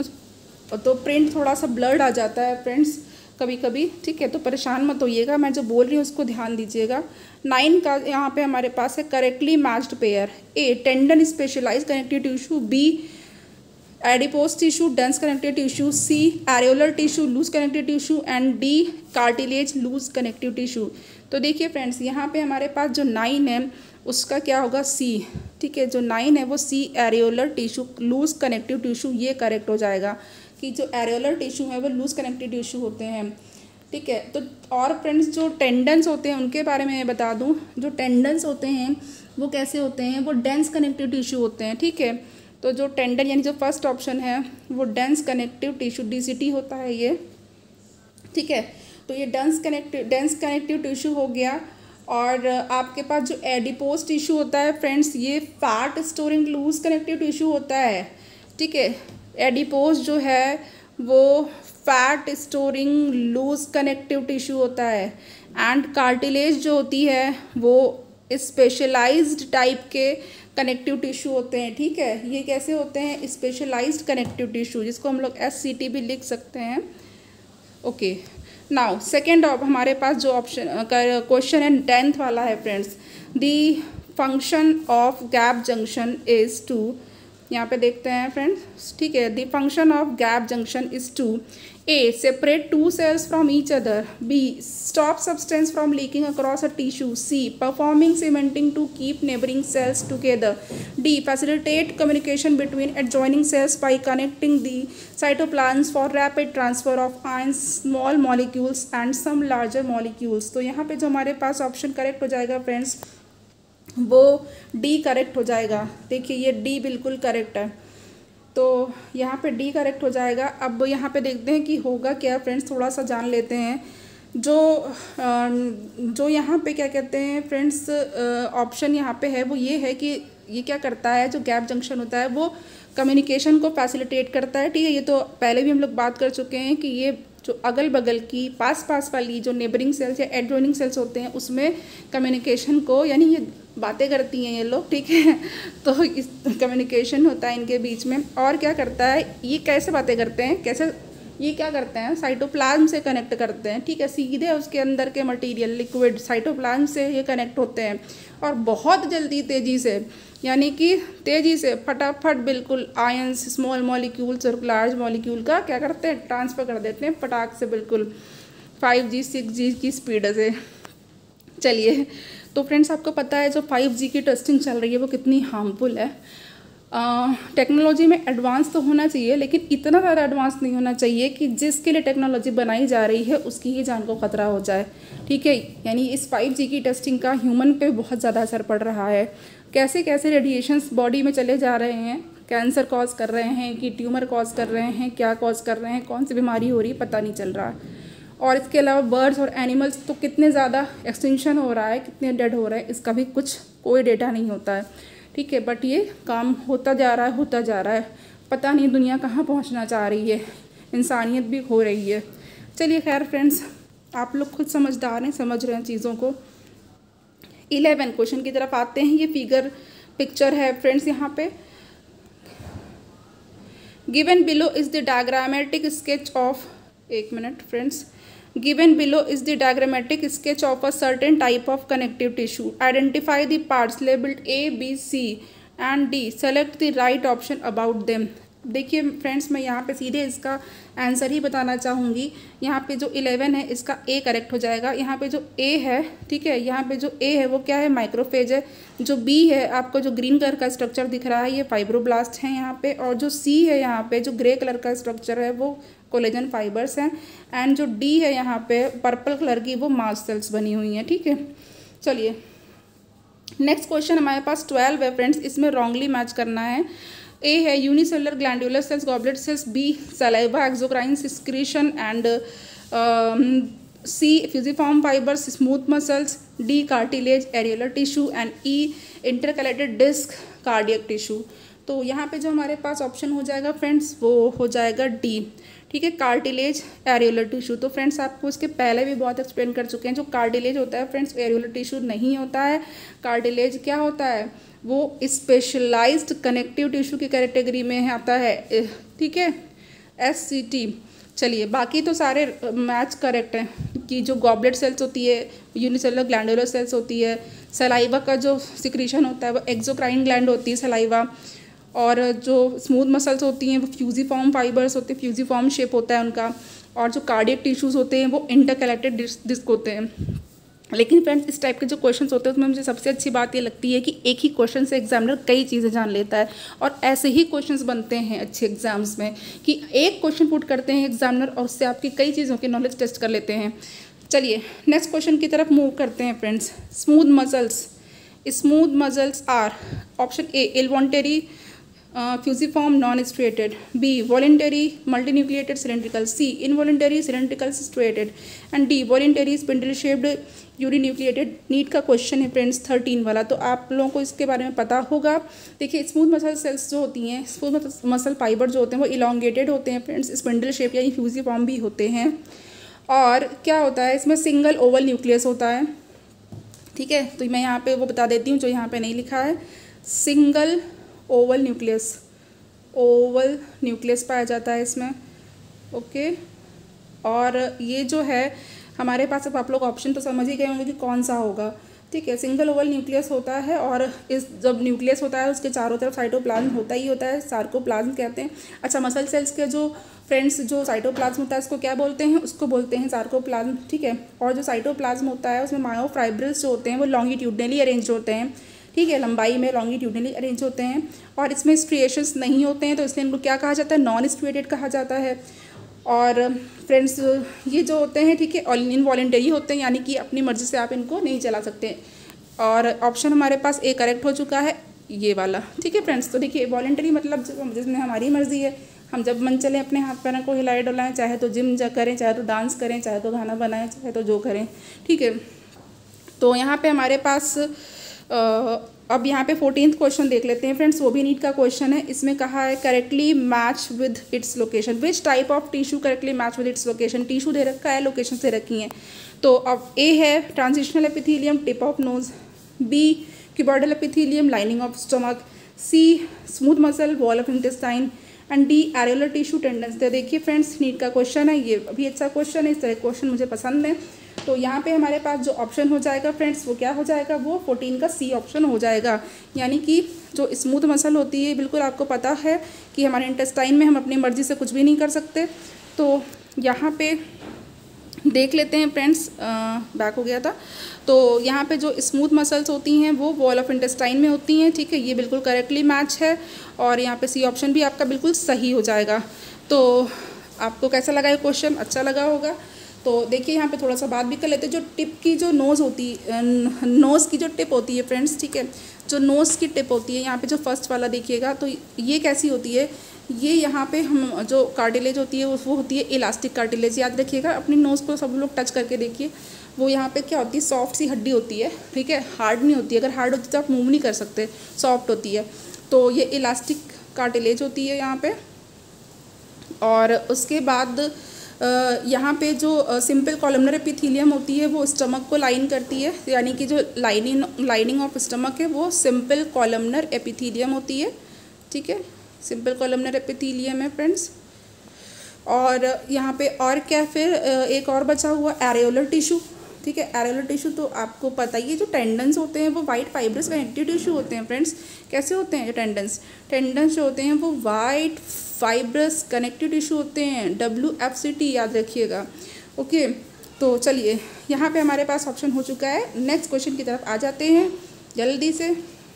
Speaker 1: तो प्रिंट थोड़ा सा ब्लर्ड आ जाता है फ्रेंड्स कभी कभी। ठीक है, तो परेशान मत होइएगा, मैं जो बोल रही हूँ उसको ध्यान दीजिएगा। 9 का यहाँ पे हमारे पास है correctly matched pair. A tendon specialise connective tissue, B adipose tissue dense connective tissue, C areolar tissue loose connective tissue, and D cartilage loose connective tissue. तो देखिए फ्रेंड्स यहाँ पे हमारे पास जो 9 है उसका क्या होगा, सी। ठीक है, जो 9 है वो C areolar tissue loose connective tissue, ये करेक्ट हो जाएगा कि जो एरियोलर टिश्यू है वो लूज कनेक्टिव टिश्यू होते हैं। ठीक है, तो और फ्रेंड्स जो टेंडन्स होते हैं उनके बारे में मैं बता दूं। जो टेंडन्स होते हैं वो कैसे होते हैं, वो डेंस कनेक्टिव टिश्यू होते हैं। ठीक है, तो जो टेंडन यानी जो फर्स्ट ऑप्शन है वो डेंस कनेक्टिव टिश्यू डीसीटी होता है ये। ठीक है, तो ये डेंस कनेक्टिव टिश्यू हो गया। और आपके पास जो एडिपोज टिश्यू होता है फ्रेंड्स ये fat storing loose connective tissue होता है। ठीक है, एडिपोज जो है वो fat storing loose connective tissue होता है। एंड कार्टिलेज जो होती है वो स्पेशलाइज्ड टाइप के कनेक्टिव टिश्यू होते हैं। ठीक है, ये कैसे होते हैं, स्पेशलाइज्ड कनेक्टिव टिश्यू, जिसको हम लोग SCT भी लिख सकते हैं। ओके, नाउ सेकेंड हमारे पास जो ऑप्शन क्वेश्चन है 10th वाला है friends. The function of gap junction is to, यहाँ पे देखते हैं फ्रेंड्स। ठीक है, the function of gap junction is to A separate two cells from each other, B stop substance from leaking across a tissue, C performing cementing to keep neighboring cells together, D facilitate communication between adjoining cells by connecting the cytoplasms for rapid transfer of ions, small molecules and some larger molecules। तो यहाँ पे जो हमारे पास option correct हो जाएगा friends वो D correct हो जाएगा। देखिए ये D बिल्कुल करेक्ट है, तो यहाँ पे डी करेक्ट हो जाएगा। अब यहाँ पे देखते हैं कि होगा क्या फ्रेंड्स, थोड़ा सा जान लेते हैं। जो यहाँ पे क्या कहते हैं फ्रेंड्स, ऑप्शन यहाँ पे है वो ये है कि ये क्या करता है, जो गैप जंक्शन होता है वो कम्युनिकेशन को फैसिलिटेट करता है। ठीक है, ये तो पहले भी हम लोग बात कर चुके हैं कि ये जो अगल बगल की पास वाली जो नेबरिंग सेल्स या एडजॉइनिंग सेल्स होते हैं उसमें कम्युनिकेशन को, यानी ये बातें करती हैं ये लोग। ठीक है, तो इस कम्युनिकेशन होता है इनके बीच में। और क्या करता है, ये कैसे बातें करते हैं, कैसे ये क्या करते हैं, साइटोप्लाज्म से कनेक्ट करते हैं। ठीक है, सीधे उसके अंदर के मटेरियल लिक्विड साइटोप्लाज्म से ये कनेक्ट होते हैं और बहुत जल्दी तेज़ी से, यानी कि तेज़ी से फटाफट बिल्कुल आयंस, स्मॉल मॉलिक्यूल्स और लार्ज मॉलिक्यूल का क्या करते हैं, ट्रांसफ़र कर देते हैं फटाक से, बिल्कुल 5G 6G की स्पीड से। चलिए, तो फ्रेंड्स आपको पता है जो 5G की टेस्टिंग चल रही है वो कितनी हार्मफुल है। टेक्नोलॉजी में एडवांस तो होना चाहिए लेकिन इतना ज़्यादा एडवांस नहीं होना चाहिए कि जिसके लिए टेक्नोलॉजी बनाई जा रही है उसकी ही जान को खतरा हो जाए। ठीक है, यानी इस 5G की टेस्टिंग का ह्यूमन पे बहुत ज़्यादा असर पड़ रहा है। कैसे कैसे रेडिएशंस बॉडी में चले जा रहे हैं, कैंसर कॉज कर रहे हैं कि ट्यूमर कॉज कर रहे हैं, क्या कॉज कर रहे हैं, कौन सी बीमारी हो रही है, पता नहीं चल रहा है। और इसके अलावा बर्ड्स और एनिमल्स तो कितने ज़्यादा एक्सटिंक्शन हो रहा है, कितने डेड हो रहे हैं, इसका भी कोई डेटा नहीं होता है, ठीक है। बट ये काम होता जा रहा है, पता नहीं दुनिया कहाँ पहुँचना चाह रही है, इंसानियत भी खो रही है। चलिए खैर फ्रेंड्स, आप लोग खुद समझदार हैं, समझ रहे हैं चीज़ों को। 11 क्वेश्चन की तरफ आते हैं। ये पिक्चर है फ्रेंड्स यहाँ पे। Given below is the diagrammatic sketch of, एक minute friends, given below is the diagrammatic sketch of a certain type of connective tissue. Identify the parts labeled A, B, C and D. Select the right option about them. देखिए friends, मैं यहाँ पे सीधे इसका answer ही बताना चाहूँगी। यहाँ पे जो 11 है इसका A करेक्ट हो जाएगा। यहाँ पे जो A है, ठीक है, यहाँ पे जो A है वो क्या है, माइक्रोफेज है। जो B है, आपको जो ग्रीन कलर का स्ट्रक्चर दिख रहा है, ये फाइब्रोब्लास्ट है यहाँ पे। और जो C है यहाँ पे, जो ग्रे कलर का स्ट्रक्चर है, वो कोलेजन फाइबर्स हैं। एंड जो D है यहाँ पे पर्पल कलर की, वो मास्ट सेल्स बनी हुई हैं, ठीक है। चलिए नेक्स्ट क्वेश्चन हमारे पास 12 है फ्रेंड्स। इसमें रॉन्गली मैच करना है। A है unicellular glandular cells, goblet cells, B saliva, exocrine secretion and C fusiform fibres, smooth muscles, D cartilage, areolar tissue and E intercalated disc, cardiac tissue. तो यहाँ पे जो हमारे पास ऑप्शन हो जाएगा फ्रेंड्स, वो हो जाएगा D, ठीक है, कार्टिलेज, एरियोलर टिश्यू। तो फ्रेंड्स आपको इसके पहले भी बहुत एक्सप्लेन कर चुके हैं। जो कार्टिलेज होता है फ्रेंड्स, एरियोलर टिश्यू नहीं होता है। कार्टिलेज क्या होता है, वो स्पेशलाइज्ड कनेक्टिव टिश्यू की कैटेगरी में आता है, ठीक है, SCT। चलिए बाकी तो सारे मैच करेक्ट हैं कि जो गॉबलेट सेल्स होती है, यूनिसेलुलर ग्लैंडुलर सेल्स होती है, सलाइवा का जो सिक्रीशन होता है वो एक्सोक्राइन ग्लैंड होती है सलाइवा, और जो स्मूथ मसल्स होती हैं वो फ्यूजिफॉर्म फाइबर्स होते हैं, फ्यूजिफॉर्म शेप होता है उनका, और जो कार्डियक टिश्यूज़ होते हैं वो इंटरकलेक्टेड डिस्क होते हैं। लेकिन फ्रेंड्स इस टाइप के जो क्वेश्चंस होते हैं उसमें मुझे सबसे अच्छी बात ये लगती है कि एक ही क्वेश्चन से एग्जामिनर कई चीज़ें जान लेता है, और ऐसे ही क्वेश्चंस बनते हैं अच्छे एग्जाम्स में कि एक क्वेश्चन पुट करते हैं एग्जामिनर और उससे आपकी कई चीज़ों की नॉलेज टेस्ट कर लेते हैं। चलिए नेक्स्ट क्वेश्चन की तरफ मूव करते हैं friends. Smooth muscles are, option A involuntary fusiform non striated, B voluntary multinucleated cylindrical, C involuntary cylindrical striated and D voluntary spindle shaped uninucleated. NEET का क्वेश्चन है फ्रेंड्स 13 वाला, तो आप लोगों को इसके बारे में पता होगा। देखिए स्मूथ मसल सेल्स जो होती हैं, स्मूथ मसल फाइबर जो होते हैं वो इलोंगेटेड होते हैं फ्रेंड्स, स्पिंडल शेप यानी फ्यूजिफॉर्म भी होते हैं। और क्या होता है, इसमें सिंगल ओवल न्यूक्लियस होता है, ठीक है। तो मैं यहाँ पे वो बता देती हूँ जो यहाँ पे नहीं लिखा है। सिंगल ओवल न्यूक्लियस पाया जाता है इसमें, ओके। और ये जो है हमारे पास, अब आप लोग ऑप्शन तो समझ ही गए होंगे कि कौन सा होगा, ठीक है। सिंगल ओवल न्यूक्लियस होता है, और इस जब न्यूक्लियस होता है उसके चारों तरफ साइटोप्लाज्म होता ही होता है, सार्कोप्लाज्म कहते हैं। अच्छा, मसल सेल्स के जो फ्रेंड्स जो साइटोप्लाज्म होता है उसको क्या बोलते हैं, उसको बोलते हैं सार्कोप्लाज्म, ठीक है। और जो साइटोप्लाज्म होता है उसमें मायोफाइब्रिल्स जो होते हैं वो लॉन्गिट्यूडनली अरेंज होते हैं, ठीक है, लंबाई में लॉन्गिट्यूडनली अरेंज होते हैं, और इसमें स्ट्रिएशंस नहीं होते हैं, तो इसलिए इनको क्या कहा जाता है, नॉन स्ट्रिएटेड कहा जाता है। और फ्रेंड्स ये जो होते हैं, ठीक है, इनवॉलंटरी होते हैं, यानी कि अपनी मर्जी से आप इनको नहीं चला सकते। और ऑप्शन हमारे पास A करेक्ट हो चुका है, ये वाला, ठीक है फ्रेंड्स। तो देखिए वॉलंटरी मतलब जिसमें हमारी मर्जी है, हम जब मन चले अपने हाथ पैरों को हिलाए डुलाएं, चाहे तो जिम करें, चाहे तो डांस करें, चाहे तो गाना बनाएं, चाहे तो जो करें, ठीक है। तो यहाँ पे हमारे पास अब यहाँ पे 14th क्वेश्चन देख लेते हैं फ्रेंड्स, वो भी नीट का क्वेश्चन है। इसमें कहा है correctly match with its location, which type of tissue correctly match with its location. Tissue दे रखा है, लोकेशन दे रखी हैं। तो अब A है transitional epithelium, tip of nose, B cuboidal epithelium, lining of stomach, C smooth muscle, wall of intestine and D areolar tissue tendons. तो देखिए फ्रेंड्स नीट का क्वेश्चन है, ये भी अच्छा क्वेश्चन है, इस तरह क्वेश्चन मुझे पसंद है। तो यहाँ पे हमारे पास जो ऑप्शन हो जाएगा फ्रेंड्स वो क्या हो जाएगा, वो 14 का C ऑप्शन हो जाएगा। यानी कि जो स्मूथ मसल होती है, बिल्कुल आपको पता है कि हमारे इंटेस्टाइन में हम अपनी मर्जी से कुछ भी नहीं कर सकते। तो यहाँ पे देख लेते हैं फ्रेंड्स, बैक हो गया था। तो यहाँ पे जो स्मूथ मसल्स होती हैं वो वॉल ऑफ इंटेस्टाइन में होती हैं, ठीक है, ये बिल्कुल करेक्टली मैच है। और यहाँ पे C ऑप्शन भी आपका बिल्कुल सही हो जाएगा। तो आपको कैसा लगा ये क्वेश्चन, अच्छा लगा होगा। तो देखिए यहाँ पे थोड़ा सा बात भी कर लेते हैं। जो टिप की जो नोज़ होती है, नोज़ की जो टिप होती है फ्रेंड्स, ठीक है, जो नोज़ की टिप होती है यहाँ पे जो फर्स्ट वाला देखिएगा, तो ये कैसी होती है, ये यहाँ पे हम जो कार्टिलेज होती है वो होती है इलास्टिक कार्टिलेज। याद रखिएगा, अपनी नोज़ को सब लोग टच करके देखिए, वो यहाँ पे क्या होती है, सॉफ्ट सी हड्डी होती है, ठीक है, हार्ड नहीं होती है। अगर हार्ड होती तो आप मूव नहीं कर सकते, सॉफ्ट होती है। तो ये इलास्टिक कार्टिलेज होती है यहाँ पे। और उसके बाद यहाँ पे जो सिंपल कॉलमनर एपिथेलियम होती है वो स्टमक को लाइन करती है, यानी कि जो लाइनिंग ऑफ स्टमक है वो सिंपल कॉलमनर एपिथेलियम होती है, ठीक है, सिंपल कॉलमनर एपिथेलियम है फ्रेंड्स। और यहाँ पे और क्या, फिर एक और बचा हुआ एरेोलर टिश्यू, ठीक है। एरेोलर टिश्यू तो आपको पता ही है, जो टेंडन्स होते हैं वो वाइट फाइब्रस कनेक्टिव टिश्यू होते हैं फ्रेंड्स। कैसे होते हैं टेंडन्स जो होते हैं वो वाइट फाइब्रस कनेक्टिव टिश्यू होते हैं, WFCT याद रखिएगा, ओके। तो चलिए यहाँ पे हमारे पास ऑप्शन हो चुका है। नेक्स्ट क्वेश्चन की तरफ आ जाते हैं जल्दी से।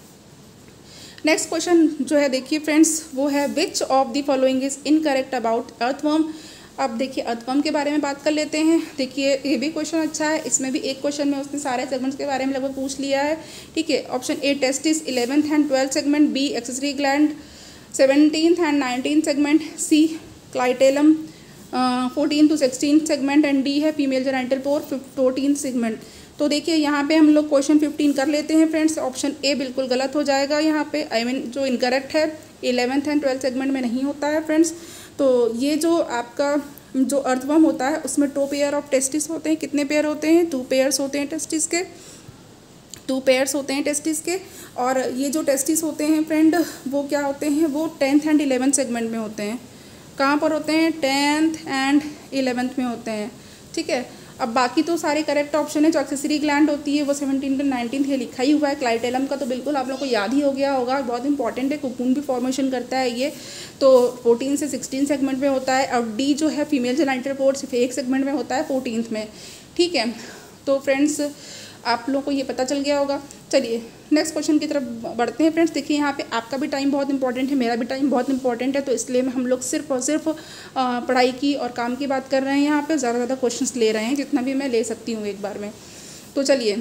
Speaker 1: नेक्स्ट क्वेश्चन जो है देखिए फ्रेंड्स, वो है which of the following is incorrect about earthworm. अब देखिए अर्थवर्म के बारे में बात कर लेते हैं। देखिए ये भी क्वेश्चन अच्छा है, इसमें भी एक क्वेश्चन में उसने सारे सेगमेंट्स के बारे में लगभग पूछ लिया है, ठीक है। Option A testis 11th and 12th segment, B accessory gland 17th and 19th segment, C clitellum 14th to 16th segment and D है female genital pore 14th segment. तो देखिए यहाँ पे हम लोग क्वेश्चन 15 कर लेते हैं फ्रेंड्स। ऑप्शन ए बिल्कुल गलत हो जाएगा यहाँ पे, आई मीन जो इनकरेक्ट है 11th एंड 12th सेगमेंट में नहीं होता है फ्रेंड्स। तो ये जो आपका जो अर्थवर्म होता है उसमें 2 पेयर ऑफ टेस्टिस होते हैं। कितने पेयर होते हैं? 2 पेयर्स होते हैं टेस्टिस के, 2 पेयर्स होते हैं टेस्टिस के। और ये जो टेस्टिस होते हैं फ्रेंड वो क्या होते हैं, वो 10th एंड 11th सेगमेंट में होते हैं। कहाँ पर होते हैं? 10th एंड 11th में होते हैं, ठीक है। अब बाकी तो सारे करेक्ट ऑप्शन है। जो एक्सेसरी ग्लैंड होती है वो 17th to 19th ये लिखा ही हुआ है। क्लाइटेलम का तो बिल्कुल आप लोगों को याद ही हो गया होगा, बहुत इंपॉर्टेंट है, कोकून भी फॉर्मेशन करता है ये। तो 14 से 16 सेगमेंट में होता है। और डी जो है फीमेल जेनिटल पोर्ट सिर्फ एक सेगमेंट में होता है, 14th में, ठीक है। तो फ्रेंड्स आप लोगों को ये पता चल गया होगा। चलिए नेक्स्ट क्वेश्चन की तरफ बढ़ते हैं फ्रेंड्स। देखिए यहाँ पे आपका भी टाइम बहुत इंपॉर्टेंट है, मेरा भी टाइम बहुत इंपॉर्टेंट है, तो इसलिए हम लोग सिर्फ और सिर्फ पढ़ाई की और काम की बात कर रहे हैं। यहाँ पे ज़्यादा ज़्यादा क्वेश्चंस ले रहे हैं, जितना भी मैं ले सकती हूँ एक बार में। तो चलिए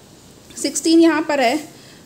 Speaker 1: 16 यहाँ पर है,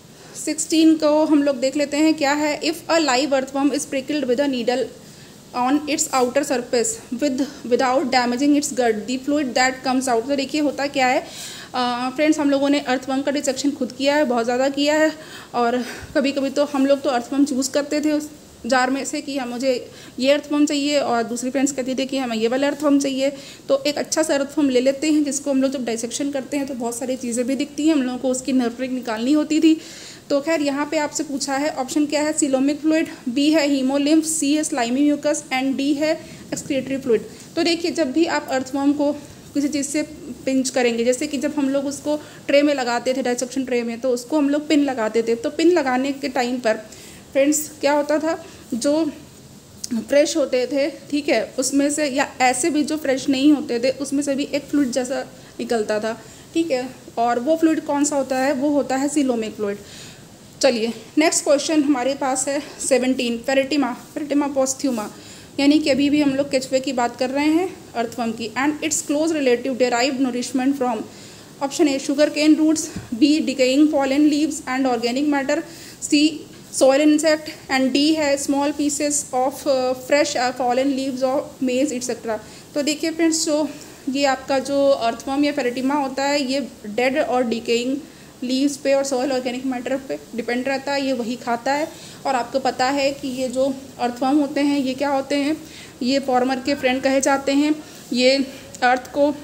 Speaker 1: 16 को हम लोग देख लेते हैं क्या है। If a live earthworm is pricked with a needle on its outer surface without damaging its gut the fluid that comes out. तो देखिए होता क्या है फ्रेंड्स, हम लोगों ने अर्थवर्म का डिसेक्शन खुद किया है, बहुत ज़्यादा किया है। और कभी कभी तो हम लोग तो अर्थवर्म चूज़ करते थे उस जार में से कि हम मुझे ये अर्थवर्म चाहिए, और दूसरी फ्रेंड्स कहती थी कि हमें ये वाला अर्थवर्म चाहिए। तो एक अच्छा सा अर्थवर्म ले लेते हैं, जिसको हम लोग जब डाइसेक्शन करते हैं तो बहुत सारी चीज़ें भी दिखती हैं, हम लोगों को उसकी नर्व रिंग निकालनी होती थी। तो खैर यहाँ पे आपसे पूछा है ऑप्शन क्या है, सीलोमिक फ्लूइड, बी है हीमोलिम्फ, सी है स्लाइमी म्यूकस एंड डी है एक्सक्रीटरी फ्लूइड। तो देखिए जब भी आप अर्थवर्म को किसी चीज़ से पिंच करेंगे, जैसे कि जब हम लोग उसको ट्रे में लगाते थे, डाइसेक्शन ट्रे में, तो उसको हम लोग पिन लगाते थे। तो पिन लगाने के टाइम पर फ्रेंड्स क्या होता था, जो फ्रेश होते थे, ठीक है, उसमें से, या ऐसे भी जो फ्रेश नहीं होते थे उसमें से भी एक फ्लूइड जैसा निकलता था, ठीक है। और वो फ्लूइड कौन सा होता है? वो होता है सीलोमिक फ्लूइड। चलिए नेक्स्ट क्वेश्चन हमारे पास है 17, फेरेटिमा पोस्थ्यूमा, यानी कि अभी भी हम लोग केचुए की बात कर रहे हैं अर्थवर्म की। And its close relative derived nourishment from. Option A sugar cane roots, B decaying fallen leaves and organic matter, C soil insect and D है small pieces of fresh fallen leaves of maize etcetera. तो देखिए friends, जो ये आपका जो earthworm या Pheretima होता है ये डेड और डिकेइंग लीव्स पे और सॉइल ऑर्गेनिक मैटर पे डिपेंड रहता है, ये वही खाता है। और आपको पता है कि ये जो अर्थवर्म होते हैं ये क्या होते हैं, ये फॉर्मर के फ्रेंड कहे जाते हैं। ये अर्थ को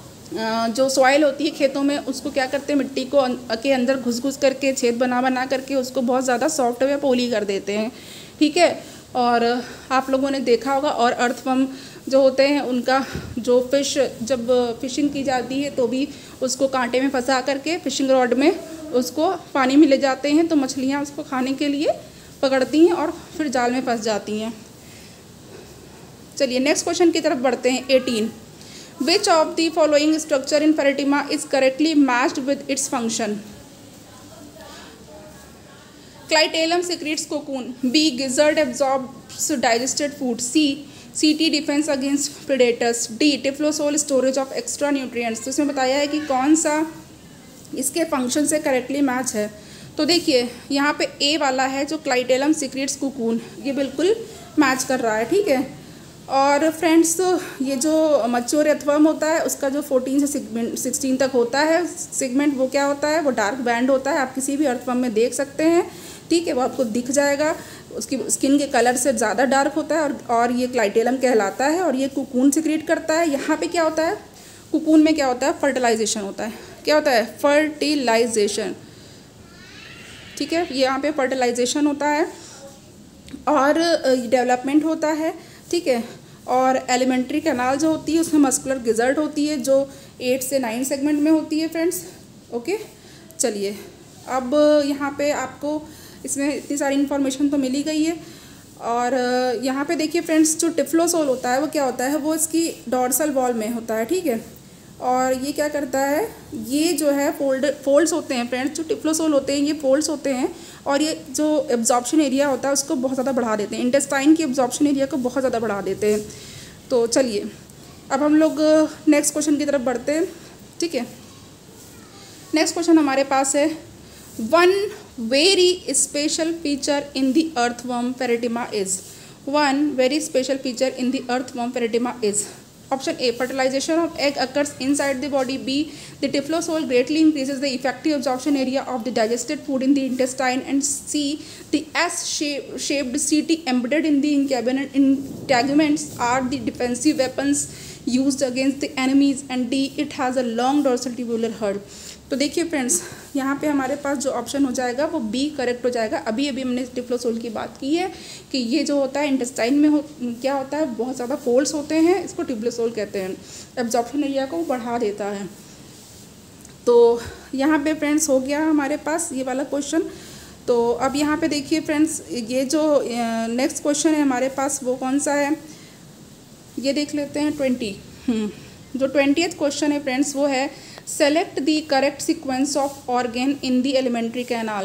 Speaker 1: जो सॉइल होती है खेतों में उसको क्या करते हैं, मिट्टी को के अंदर घुस करके छेद बना करके उसको बहुत ज़्यादा सॉफ्ट या पोली कर देते हैं, ठीक है। और आप लोगों ने देखा होगा, और अर्थवर्म जो होते हैं उनका जो फिश, जब फिशिंग की जाती है तो भी उसको कांटे में फंसा करके फिशिंग रॉड में उसको पानी में ले जाते हैं, तो मछलियाँ उसको खाने के लिए पकड़ती हैं और फिर जाल में फंस जाती हैं। चलिए नेक्स्ट क्वेश्चन की तरफ बढ़ते हैं। 18, which of the following structure in Pheretima is correctly matched with its function. Clitellum secretes cocoon, B gizzard absorbs digested food, C setae defence against predators, D typhlosole storage of extra nutrients. तो इसमें बताया है कि कौन सा इसके function से correctly match है। तो देखिए यहाँ पे ए वाला है जो क्लाइटेलम सीक्रेट्स कुकून, ये बिल्कुल मैच कर रहा है, ठीक है। और फ्रेंड्स ये जो मच्योर अर्थवर्म होता है उसका जो 14 से 16 तक होता है सेगमेंट, वो क्या होता है, वो डार्क बैंड होता है। आप किसी भी अर्थवर्म में देख सकते हैं, ठीक है, वो आपको दिख जाएगा। उसकी स्किन के कलर से ज़्यादा डार्क होता है और ये क्लाइटेलम कहलाता है और ये कुकून सीक्रेट करता है। यहाँ पे क्या होता है, कुकून में क्या होता है, फर्टिलाइजेशन होता है। क्या होता है, फर्टिलाइजेशन, ठीक है, यहाँ पे फर्टिलाइजेशन होता है और डेवलपमेंट होता है, ठीक है। और एलिमेंट्री कैनाल जो होती है उसमें मस्कुलर गिजर्ड होती है जो 8 से 9 सेगमेंट में होती है फ्रेंड्स, ओके। चलिए अब यहाँ पे आपको इसमें इतनी सारी इन्फॉर्मेशन तो मिल ही गई है। और यहाँ पे देखिए फ्रेंड्स, जो टिफ्लोसोल होता है वो क्या होता है, वो इसकी डॉर्सल वॉल में होता है, ठीक है। और ये क्या करता है, ये जो है फोल्ड्स होते हैं फ्रेंड्स, जो टिफ्लोसोल होते हैं ये फोल्ड्स होते हैं और ये जो एब्जॉर्प्शन एरिया होता है उसको बहुत ज़्यादा बढ़ा देते हैं, इंटेस्टाइन की एब्जॉर्प्शन एरिया को बहुत ज़्यादा बढ़ा देते हैं। तो चलिए अब हम लोग नेक्स्ट क्वेश्चन की तरफ बढ़ते हैं, ठीक है। नेक्स्ट क्वेश्चन हमारे पास है, one very special feature in the earthworm Pheretima is, one very special feature in the earthworm Pheretima is. Option A, fertilization of egg occurs inside the body. B, the tiflosol greatly increases the effective absorption area of the digested food in the intestine. And C, the S-shaped CT embedded in the integuments are the defensive weapons used against the enemies. And D, it has a long dorsal tubular head. तो देखिए friends, यहाँ पे हमारे पास जो option हो जाएगा वो B correct हो जाएगा। अभी हमने टिफ्लोसोल की बात की है कि ये जो होता है इंटेस्टाइन में क्या होता है, बहुत ज़्यादा फोल्ड्स होते हैं, इसको टिफ्लोसोल कहते हैं, एब्जॉर्प्शन एरिया को बढ़ा देता है। तो यहाँ पे फ्रेंड्स हो गया हमारे पास ये वाला क्वेश्चन। तो अब यहाँ पे देखिए फ्रेंड्स, ये जो नेक्स्ट क्वेश्चन है हमारे पास वो कौन सा है, ये देख लेते हैं 20। जो 20th क्वेश्चन है फ्रेंड्स वो है, select the correct sequence of organ in the alimentary canal,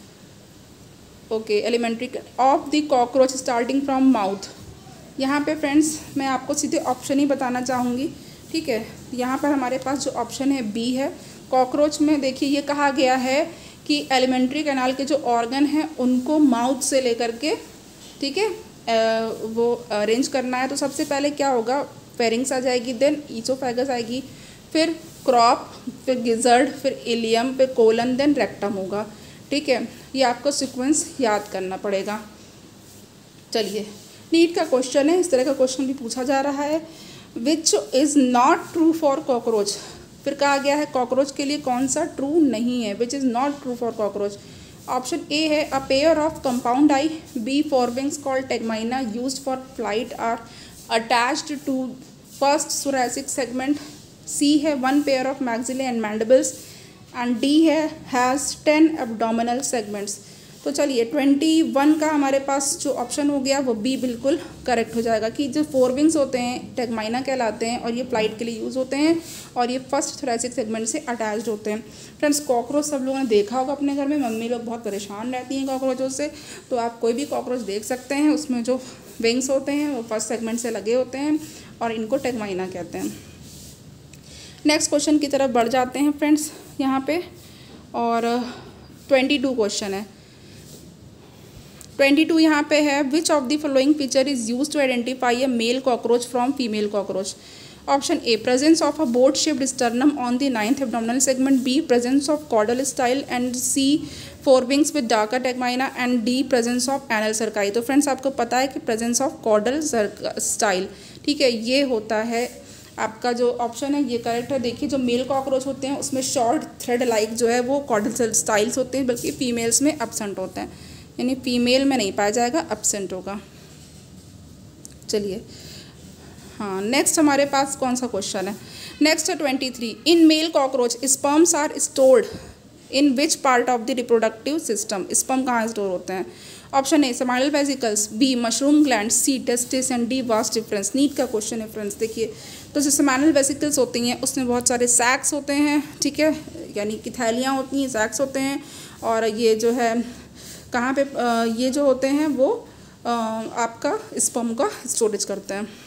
Speaker 1: okay, alimentary of the cockroach starting from mouth. यहाँ पे फ्रेंड्स मैं आपको सीधे ऑप्शन ही बताना चाहूँगी, ठीक है। यहाँ पर हमारे पास जो ऑप्शन है बी है। कॉकरोच में देखिए ये कहा गया है कि एलिमेंट्री कैनाल के जो ऑर्गन हैं उनको माउथ से लेकर के, ठीक है, वो अरेंज करना है। तो सबसे पहले क्या होगा, फेरिंग्स आ जाएगी, देन ईसोफेगस आएगी, फिर क्रॉप, फिर गिजर्ड, फिर इलियम, फिर कोलन, देन रेक्टम होगा, ठीक है। ये आपको सीक्वेंस याद करना पड़ेगा। चलिए नीट का क्वेश्चन है, इस तरह का क्वेश्चन भी पूछा जा रहा है। Which is not true for cockroach, फिर कहा गया है कॉकरोच के लिए कौन सा ट्रू नहीं है, which is not true for cockroach. Option A है, a pair of compound eye, B forewings called tegmina used for flight are attached to first thoracic segment, C है one pair of maxillae and mandibles, and D है has 10 abdominal segments. तो चलिए 21 का हमारे पास जो option हो गया वो बी बिल्कुल करेक्ट हो जाएगा कि जो फोरविंग्स होते हैं टेगमाइना कहलाते हैं और ये फ्लाइट के लिए यूज़ होते हैं और ये फर्स्ट थोरेसिक सेगमेंट से अटैच्ड होते हैं। फ्रेंड्स कॉकरोच सब लोगों ने देखा होगा अपने घर में, मम्मी लोग बहुत परेशान रहती हैं कॉकरोचों से। तो आप कोई भी कॉकरोच देख सकते हैं, उसमें जो विंग्स होते हैं वो फर्स्ट सेगमेंट से लगे होते हैं और इनको टेगमाइना कहते हैं। नेक्स्ट क्वेश्चन की तरफ बढ़ जाते हैं फ्रेंड्स यहाँ पे, और 22 क्वेश्चन है। 22 यहाँ पे है, which of the following feature is use to identify a male cockroach from female cockroach. Option A, presence of a boat shaped sternum on the 9th abdominal segment, B presence of caudal style, and C forewings with darker tegmina, and D presence of anal cerci. तो friends आपको पता है कि presence of caudal style, ठीक है, ये होता है आपका जो ऑप्शन है ये करेक्ट है। देखिए जो मेल कॉकरोच होते हैं उसमें शॉर्ट थ्रेड लाइक जो है वो कॉर्डल स्टाइल्स होते हैं, बल्कि फीमेल्स में एब्सेंट होते हैं, यानी फीमेल में नहीं पाया जाएगा, एब्सेंट होगा। चलिए हाँ, नेक्स्ट हमारे पास कौन सा क्वेश्चन है, नेक्स्ट है 23। In male cockroach sperms are stored in which part of the reproductive system, sperm कहाँ स्टोर होते हैं। Option A, seminal vesicles, B mushroom gland, C testis, and D vas deferens. NEET का question है friends. देखिए तो जो seminal vesicles होती हैं उसमें बहुत सारे सैक्स होते हैं, ठीक है, यानी कि थैलियाँ होती हैं, सैक्स होते हैं, और ये जो है कहाँ पे ये जो होते हैं वो आपका स्पर्म का स्टोरेज करते हैं।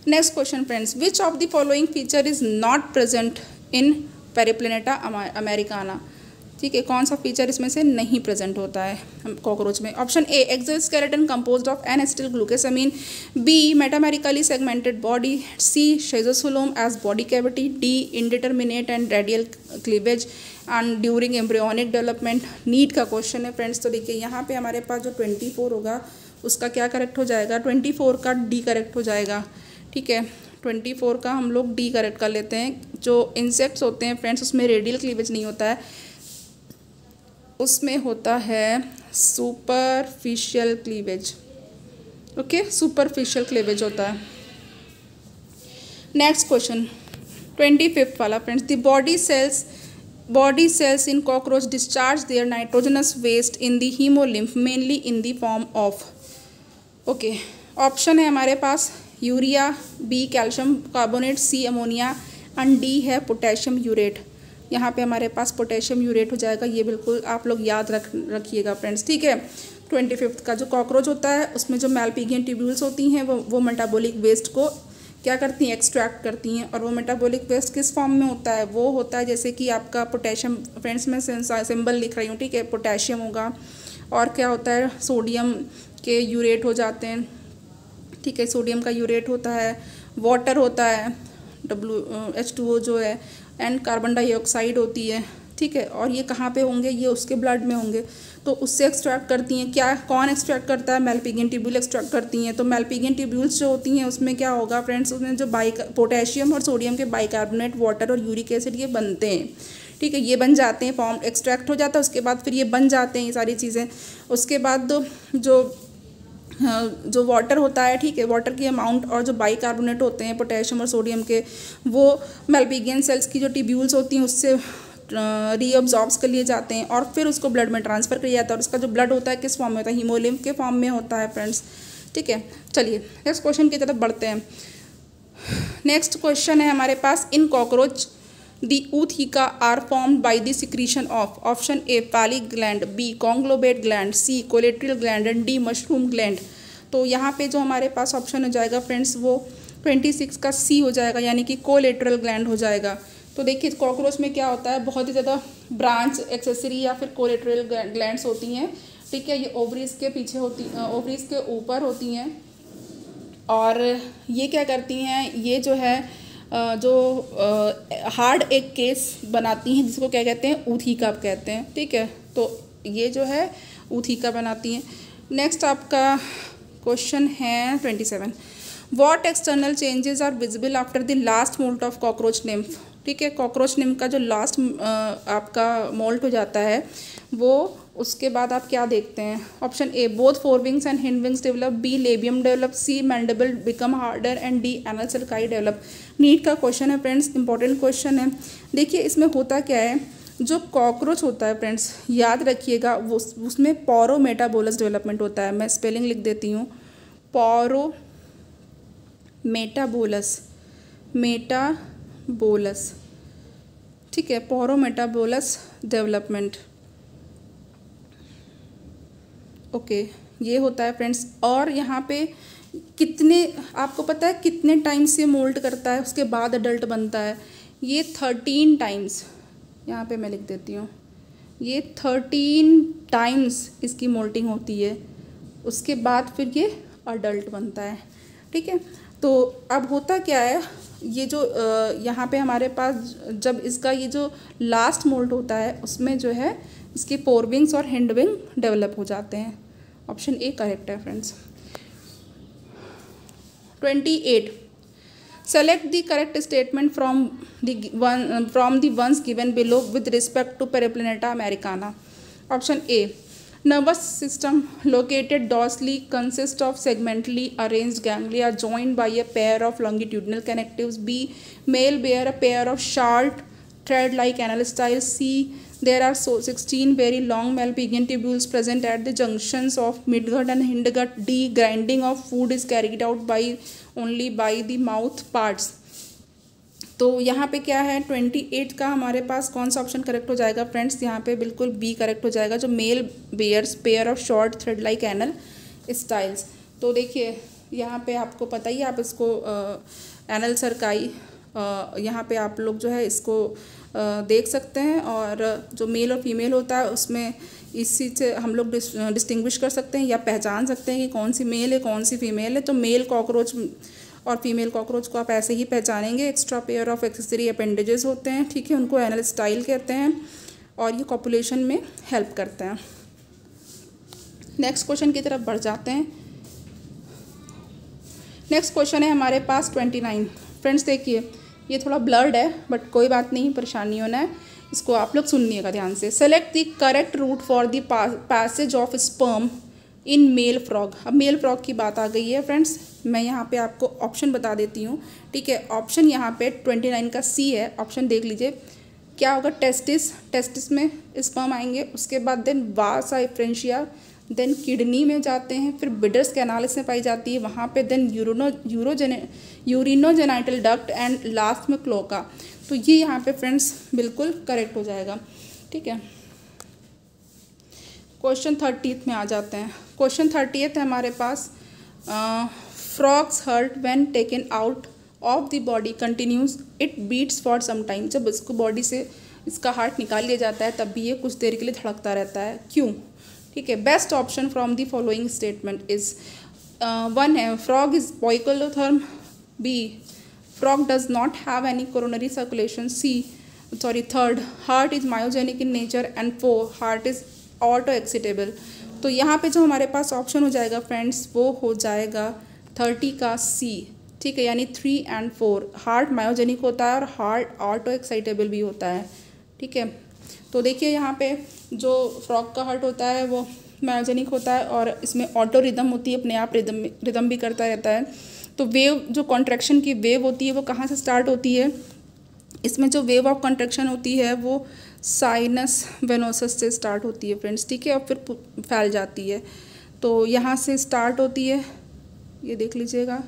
Speaker 1: Next question friends, which of the following feature is not present in Periplaneta americana. ठीक है, कौन सा फीचर इसमें से नहीं प्रेजेंट होता है कॉकरोच में। Option A, exoskeleton composed of N acetyl glucosamine, B metamerically segmented body, C schizocoelom as body cavity, D indeterminate and radial cleavage and during embryonic development. NEET का क्वेश्चन है friends. तो देखिए यहाँ पे हमारे पास जो 24 होगा उसका क्या करेक्ट हो जाएगा, 24 का डी करेक्ट हो जाएगा। ठीक है, 24 का हम लोग डी करेक्ट कर लेते हैं। जो इंसेक्ट्स होते हैं फ्रेंड्स उसमें रेडियल क्लीवेज नहीं होता है, उसमें होता है superficial cleavage. Okay, superficial cleavage होता है। नेक्स्ट क्वेश्चन 25 वाला friends, the body cells in cockroach discharge their nitrogenous waste in the haemolymph mainly in the form of. Okay, option है हमारे पास urea, B calcium carbonate, C ammonia and D है potassium urate. यहाँ पे हमारे पास potassium urate हो जाएगा, ये बिल्कुल आप लोग याद रखिएगा फ्रेंड्स। ठीक है, 25 का जो कॉकरोच होता है उसमें जो मैलपिगियन ट्यूब्यूल्स होती हैं वो मेटाबॉलिक वेस्ट को क्या करती हैं, एक्सट्रैक्ट करती हैं। और वो मेटाबॉलिक वेस्ट किस फॉर्म में होता है, वो होता है जैसे कि आपका पोटेशियम, फ्रेंड्स मैं सिंबल लिख रही हूँ। ठीक है, पोटेशियम होगा और क्या होता है, सोडियम के यूरेट हो जाते हैं। ठीक है, सोडियम का यूरेट होता है, वाटर होता है H2O जो है, एंड कार्बन डाइऑक्साइड होती है। ठीक है, और ये कहाँ पे होंगे, ये उसके ब्लड में होंगे, तो उससे एक्सट्रैक्ट करती हैं। क्या, कौन एक्सट्रैक्ट करता है, मैलपिगियन ट्यूब्यूल एक्सट्रैक्ट करती हैं। तो मैलपिगियन ट्यूब्यूल्स जो होती हैं उसमें क्या होगा फ्रेंड्स, उसमें जो पोटेशियम और सोडियम के बाइकार्बोनेट, वाटर और यूरिक एसिड ये बनते हैं। ठीक है, ये बन जाते हैं, फॉर्म एक्सट्रैक्ट हो जाता है, उसके बाद फिर ये बन जाते हैं ये सारी चीज़ें। उसके बाद जो वाटर होता है, ठीक है, वाटर की अमाउंट और जो बाइकार्बोनेट होते हैं पोटेशियम और सोडियम के, वो मैलपिगियन सेल्स की जो ट्यूब्यूल्स होती हैं उससे रीअब्जॉर्ब्स कर लिए जाते हैं और फिर उसको ब्लड में ट्रांसफ़र किया जाता है। और उसका जो ब्लड होता है किस फॉर्म में होता है, हीमोलिम्फ के फॉर्म में होता है फ्रेंड्स। ठीक है, चलिए नेक्स्ट क्वेश्चन की तरफ बढ़ते हैं। नेक्स्ट क्वेश्चन है हमारे पास, in cockroach the ootheca are formed by the secretion of. Option A phallic gland, B conglobate gland, C collateral gland and D mushroom gland. तो यहाँ पे जो हमारे पास ऑप्शन हो जाएगा फ्रेंड्स वो 26 का सी हो जाएगा, यानी कि कोलेट्रल ग्लैंड हो जाएगा। तो देखिए कॉकरोच में क्या होता है, बहुत ही ज़्यादा ब्रांच, एक्सेसरी या फिर कोलेट्रल ग्लैंड्स होती हैं। ठीक है, ये ओवरीज के पीछे होती, ओवरीज के ऊपर होती हैं और ये क्या करती हैं, ये जो है जो हार्ड एक केस बनाती हैं जिसको क्या कहते हैं, ऊथिका कहते हैं। ठीक है, तो ये जो है ऊथिका बनाती हैं। नेक्स्ट आपका क्वेश्चन है 27, what external changes are visible after the last moult of cockroach nymph. ठीक है, कॉकरोच निम्फ का जो लास्ट आपका मोल्ट हो जाता है वो उसके बाद आप क्या देखते हैं। Option A, both fore wings and hind wings develop, B labium develop, C mandible become harder and D anal cerci develop. NEET का क्वेश्चन है फ्रेंड्स, इंपॉर्टेंट क्वेश्चन है। देखिए इसमें होता क्या है, जो कॉकरोच होता है फ्रेंड्स याद रखिएगा वो उसमें पोरो मेटाबोलस डेवलपमेंट होता है। मैं स्पेलिंग लिख देती हूँ, पोरो मेटाबोलस, मेटाबोलस। ठीक है, पोरो मेटाबोलस डेवलपमेंट। ओके, ये होता है फ्रेंड्स। और यहाँ पे कितने, आपको पता है कितने टाइम्स ये मोल्ट करता है उसके बाद अडल्ट बनता है, ये 13 टाइम्स। यहाँ पे मैं लिख देती हूँ, ये 13 टाइम्स इसकी मोल्टिंग होती है, उसके बाद फिर ये अडल्ट बनता है। ठीक है, तो अब होता क्या है, ये जो यहाँ पे हमारे पास जब इसका ये जो लास्ट मोल्ट होता है उसमें जो है इसके फोर विंग्स और हिंड विंग डेवलप हो जाते हैं। ऑप्शन ए करेक्ट है friends. 28, select the correct statement from the ones given below with respect to Periplaneta americana. Option A, nervous system located dorsally consists of segmentally arranged ganglia joined by a pair of longitudinal connectives. B, male bear a pair of short thread-like anal styles. C, there are 16 very long malpighian tubules present at the junctions of midgut and hindgut. D, grinding of food is carried out only by the mouth parts. तो यहाँ पे क्या है, 28 का हमारे पास कौन सा option correct हो जाएगा फ्रेंड्स, यहाँ पे बिल्कुल बी करेक्ट हो जाएगा, जो male bears pair of short thread like anal styles. तो देखिए यहाँ पे आपको पता ही है, आप इसको एनल सरकाई यहाँ पे आप लोग जो है इसको देख सकते हैं। और जो मेल और फीमेल होता है उसमें इसी से हम लोग डिस्टिंग्विश कर सकते हैं या पहचान सकते हैं कि कौन सी मेल है कौन सी फीमेल है। तो मेल कॉकरोच और फीमेल कॉकरोच को आप ऐसे ही पहचानेंगे। Extra pair of accessory appendages होते हैं, ठीक है, उनको एनल स्टाइल कहते हैं और ये कॉपुलेशन में हेल्प करते हैं। नेक्स्ट क्वेश्चन की तरफ बढ़ जाते हैं। नेक्स्ट क्वेश्चन है हमारे पास 29। फ्रेंड्स देखिए ये थोड़ा ब्लर्ड है बट कोई बात नहीं, परेशानी होना है, इसको आप लोग सुनिएगा ध्यान से। Select the correct route for the passage of sperm in male frog. अब मेल फ्रॉग की बात आ गई है फ्रेंड्स, मैं यहाँ पे आपको ऑप्शन बता देती हूँ, ठीक है। ऑप्शन यहाँ पे 29 का सी है, ऑप्शन देख लीजिए क्या होगा। टेस्टिस में स्पर्म आएंगे, उसके बाद देन वास फ्रेंशिया, देन किडनी में जाते हैं, फिर बिडर्स कैनालिस में पाई जाती है, वहाँ पे then urinogenital duct and last में क्लोका। तो ये यहाँ पे फ्रेंड्स बिल्कुल करेक्ट हो जाएगा, ठीक है। क्वेश्चन 30 में आ जाते हैं। क्वेश्चन 30 है हमारे पास, frogs heart when taken out of the body continues it beats for some time. जब इसको बॉडी से इसका हार्ट निकाल लिया जाता है तब भी ये कुछ देर के लिए धड़कता रहता है, क्यों, ठीक है। Best option from the following statement is 1 है frog is poikilotherm, B frog does not have any coronary circulation, third heart is myogenic in nature, and 4 heart is auto excitable. तो यहाँ पे जो हमारे पास ऑप्शन हो जाएगा फ्रेंड्स वो हो जाएगा 30 का सी, ठीक है, यानी 3 और 4 हार्ट मायोजेनिक होता है और हार्ट ऑटो एक्साइटेबल भी होता है, ठीक है। तो देखिए यहाँ पे जो फ्रॉग का हार्ट होता है वो मायोजेनिक होता है और इसमें ऑटो रिदम होती है, अपने आप रिदम भी करता रहता है। तो वेव जो कॉन्ट्रैक्शन की वेव होती है वो कहाँ से स्टार्ट होती है, इसमें जो वेव ऑफ कॉन्ट्रैक्शन होती है वो साइनस वेनोसस से स्टार्ट होती है फ्रेंड्स, ठीक है, और फिर फैल जाती है। तो यहाँ से स्टार्ट होती है, ये देख लीजिएगा,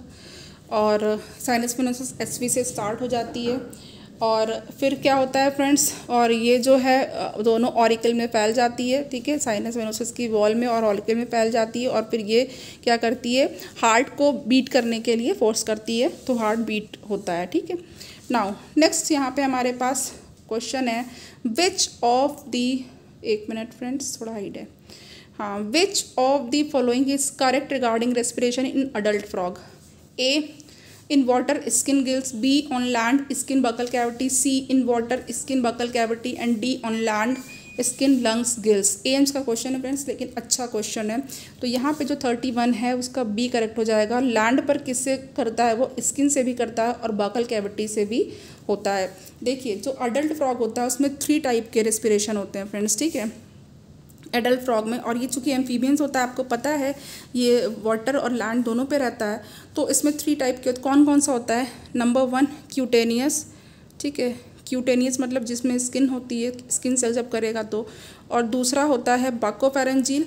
Speaker 1: और साइनस वेनोसस एसवी से स्टार्ट हो जाती है और फिर क्या होता है फ्रेंड्स, और ये जो है दोनों ऑरिकल में फैल जाती है, ठीक है, साइनस वेनोसस की वॉल में और ऑरिकल में फैल जाती है और फिर ये क्या करती है, हार्ट को बीट करने के लिए फोर्स करती है, तो हार्ट बीट होता है, ठीक है। नाउ नेक्स्ट यहाँ पे हमारे पास क्वेश्चन है, विच ऑफ दी, एक मिनट फ्रेंड्स थोड़ा हाइड है, हाँ, which of the following is correct regarding respiration in adult frog. A in water skin gills, B on land skin buccal cavity, C in water skin buccal cavity and D on land skin lungs gills. AIIMS का question है friends, लेकिन अच्छा question है। तो यहाँ पे जो 31 है उसका बी करेक्ट हो जाएगा। लैंड पर किससे करता है, वो स्किन से भी करता है और बकल कैविटी से भी होता है। देखिए जो अडल्ट फ्रॉग होता है उसमें 3 टाइप के रेस्पिरेशन होते हैं फ्रेंड्स, ठीक है, एडल्ट फ्रॉग में। और ये चूँकि एम्फीबियंस होता है, आपको पता है ये वाटर और लैंड दोनों पे रहता है, तो इसमें 3 टाइप के कौन कौन सा होता है। नंबर 1 क्यूटेनियस, ठीक है, क्यूटेनियस मतलब जिसमें स्किन होती है, स्किन सेल जब करेगा तो। और दूसरा होता है बकोफेरेंजियल,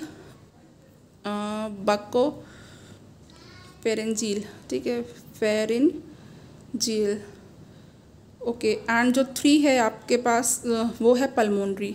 Speaker 1: बकोफेरेंजियल, ठीक है, फेरेंजियल, ओके। एंड जो 3 है आपके पास वो है पल्मोनरी,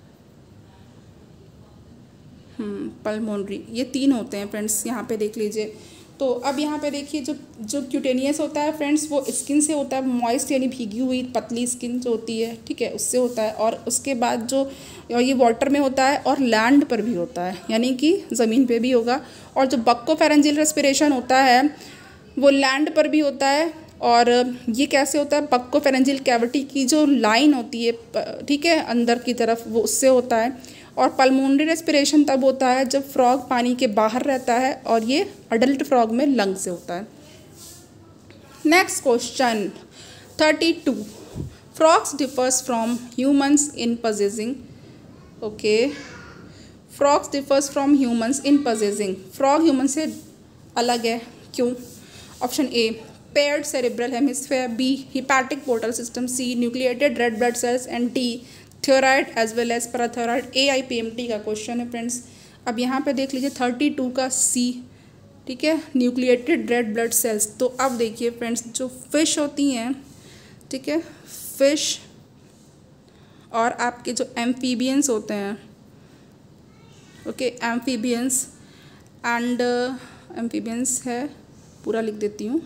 Speaker 1: पल्मोनरी, ये 3 होते हैं फ्रेंड्स, यहाँ पे देख लीजिए। तो अब यहाँ पे देखिए जो क्यूटेनियस होता है फ्रेंड्स वो स्किन से होता है, मॉइस्ट यानी भीगी हुई पतली स्किन जो होती है, ठीक है, उससे होता है। और उसके बाद जो ये वाटर में होता है और लैंड पर भी होता है, यानी कि ज़मीन पे भी होगा। और जो बकोफेरेंजियल रेस्पिरेशन होता है वो लैंड पर भी होता है। और ये कैसे होता है, बकोफेरेंजियल कैविटी की जो लाइन होती है, ठीक है, अंदर की तरफ, वो उससे होता है। और पल्मोनरी रेस्पिरेशन तब होता है जब फ्रॉग पानी के बाहर रहता है, और ये अडल्ट फ्रॉग में लंग से होता है। Next question 32, frogs differs from humans in possessing, okay, frogs differs from humans in possessing. Frog human से अलग है, क्यों। Option A paired cerebral hemisphere, B hepatic portal system, C nucleated red blood cells and D thyroid as well as parathyroid. AIPMT का question है friends. अब यहाँ पे देख लीजिए 32 का सी, ठीक है, न्यूक्लिएटेड रेड ब्लड सेल्स। तो अब देखिए फ्रेंड्स जो फिश होती हैं, ठीक है, फिश और आपके जो एम्फीबियंस होते हैं, ओके, एम्फीबियंस एंड एम्फीबियंस है पूरा लिख देती हूँ।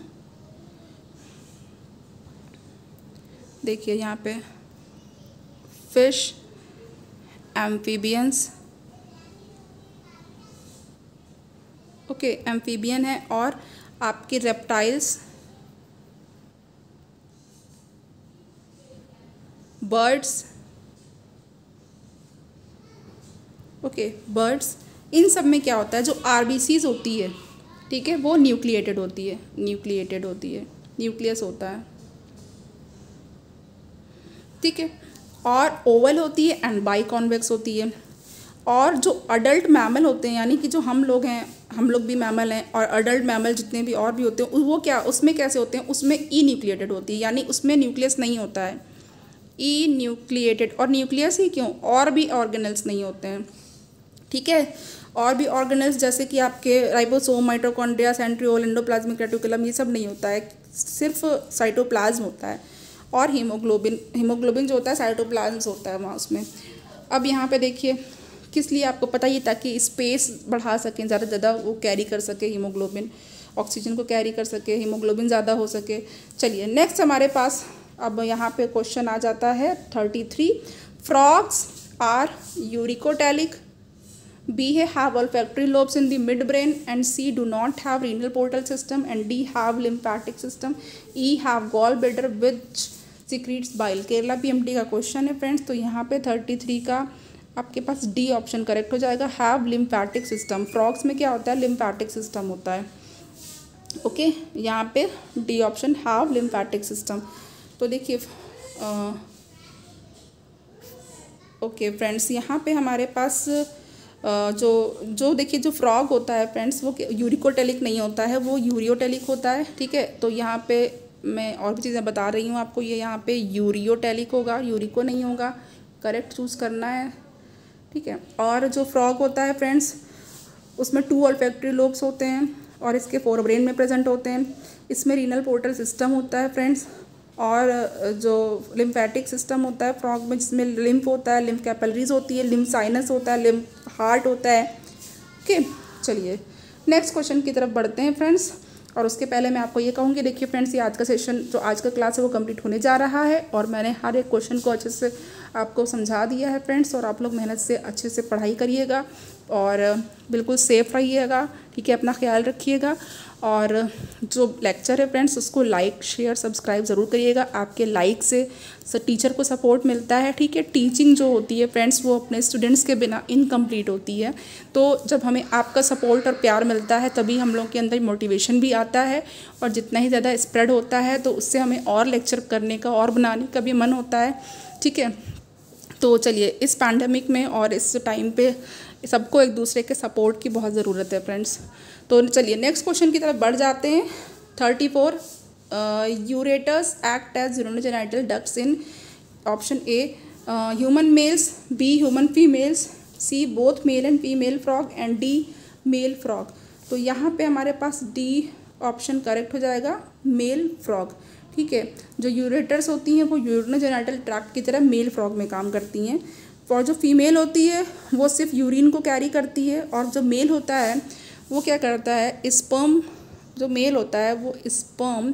Speaker 1: देखिए यहाँ पे फिश, एम्फीबियंस, ओके एम्फीबियन है, और आपके रेप्टाइल्स, बर्ड्स, ओके बर्ड्स, इन सब में क्या होता है, जो आरबीसीज होती है, ठीक है, वो न्यूक्लिएटेड होती है, न्यूक्लियस होता है, ठीक है, और ओवल होती है एंड बाई कॉन्वेक्स होती है। और जो अडल्ट मैमल होते हैं, यानी कि जो हम लोग हैं, हम लोग भी मैमल हैं, और अडल्ट मैमल जितने भी और भी होते हैं वो क्या, उसमें कैसे होते हैं, उसमें ई न्यूक्लिएटेड होती है, यानी उसमें न्यूक्लियस नहीं होता है, ई न्यूक्लिएटेड। और न्यूक्लियस ही क्यों, और भी ऑर्गेनल्स नहीं होते हैं, ठीक है, और भी ऑर्गेनल्स जैसे कि आपके ribosome, mitochondria, centriole, endoplasmic reticulum, ये सब नहीं होता है, सिर्फ साइटोप्लाज्म होता है, और हीमोग्लोबिन जो होता है साइटोप्लाज्म होता है वहाँ उसमें। अब यहाँ पे देखिए किस लिए आपको पता ही, ताकि स्पेस बढ़ा सकें, ज़्यादा से ज़्यादा वो कैरी कर सके, हीमोग्लोबिन ऑक्सीजन को कैरी कर सके, हीमोग्लोबिन ज़्यादा हो सके। चलिए नेक्स्ट हमारे पास अब यहाँ पे क्वेश्चन आ जाता है 33। Frogs are uricotelic, B have olfactory lobes in the midbrain, and C do not have renal portal system, and D have lymphatic system, E have gallbladder which secretes bile। Kerala PMT का question है friends. तो यहाँ पे 33 का आपके पास D option correct हो जाएगा, have lymphatic system. Frogs में क्या होता है, लिम्फैटिक सिस्टम होता है, ओके यहाँ पे D option have lymphatic system. तो देखिए ओके फ्रेंड्स, यहाँ पे हमारे पास जो देखिए जो फ्रॉग होता है फ्रेंड्स, वो यूरिकोटेलिक नहीं होता है, वो यूरियोटेलिक होता है, ठीक है। तो यहाँ पे मैं और भी चीज़ें बता रही हूँ आपको, ये यहाँ पे यूरियोटेलिक होगा, यूरिको नहीं होगा, करेक्ट चूज़ करना है, ठीक है। और जो फ्रॉग होता है फ्रेंड्स, उसमें 2 ऑल्फैक्टरी लोब्स होते हैं और इसके फोरब्रेन में प्रेजेंट होते हैं। इसमें रीनल पोर्टल सिस्टम होता है फ्रेंड्स, और जो लिम्फेटिक सिस्टम होता है फ्रॉग में, जिसमें लिम्फ होता है, लिम्फ कैपिलरीज होती है, लिम्फ साइनस होता है, लिम्फ हार्ट होता है, ओके। चलिए नेक्स्ट क्वेश्चन की तरफ बढ़ते हैं फ्रेंड्स। और उसके पहले मैं आपको ये कहूँगी, देखिए फ्रेंड्स, ये आज का सेशन जो आज का क्लास है वो कंप्लीट होने जा रहा है, और मैंने हर एक क्वेश्चन को अच्छे से आपको समझा दिया है फ्रेंड्स। और आप लोग मेहनत से अच्छे से पढ़ाई करिएगा और बिल्कुल सेफ रहिएगा, ठीक है, अपना ख्याल रखिएगा। और जो लेक्चर है फ्रेंड्स, उसको लाइक शेयर सब्सक्राइब ज़रूर करिएगा। आपके लाइक से टीचर को सपोर्ट मिलता है, ठीक है। टीचिंग जो होती है फ्रेंड्स, वो अपने स्टूडेंट्स के बिना इनकम्प्लीट होती है। तो जब हमें आपका सपोर्ट और प्यार मिलता है, तभी हम लोग के अंदर मोटिवेशन भी आता है, और जितना ही ज़्यादा स्प्रेड होता है तो उससे हमें और लेक्चर करने का और बनाने का भी मन होता है, ठीक है। तो चलिए, इस पैंडेमिक में और इस टाइम पे सबको एक दूसरे के सपोर्ट की बहुत ज़रूरत है फ्रेंड्स। तो चलिए नेक्स्ट क्वेश्चन की तरफ बढ़ जाते हैं। 34 ureters act as urinogenital ducts in option A human males, B human females, C both male and female frog, and D male frog. तो यहाँ पे हमारे पास डी ऑप्शन करेक्ट हो जाएगा, मेल फ्रॉग, ठीक है। जो यूरेटर्स होती हैं वो यूरिनोजेनिटल ट्रैक्ट की तरह मेल फ्रॉग में काम करती हैं, और जो फीमेल होती है वो सिर्फ यूरिन को कैरी करती है, और जो मेल होता है वो क्या करता है, स्पर्म, जो मेल होता है वो स्पर्म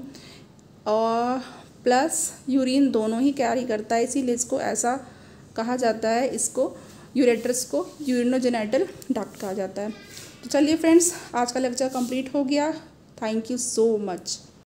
Speaker 1: और प्लस यूरिन दोनों ही कैरी करता है, इसीलिए इसको ऐसा कहा जाता है, इसको यूरेटर्स को यूरिनोजेनिटल डक्ट कहा जाता है। तो चलिए फ्रेंड्स, आज का लेक्चर कंप्लीट हो गया। Thank you so much.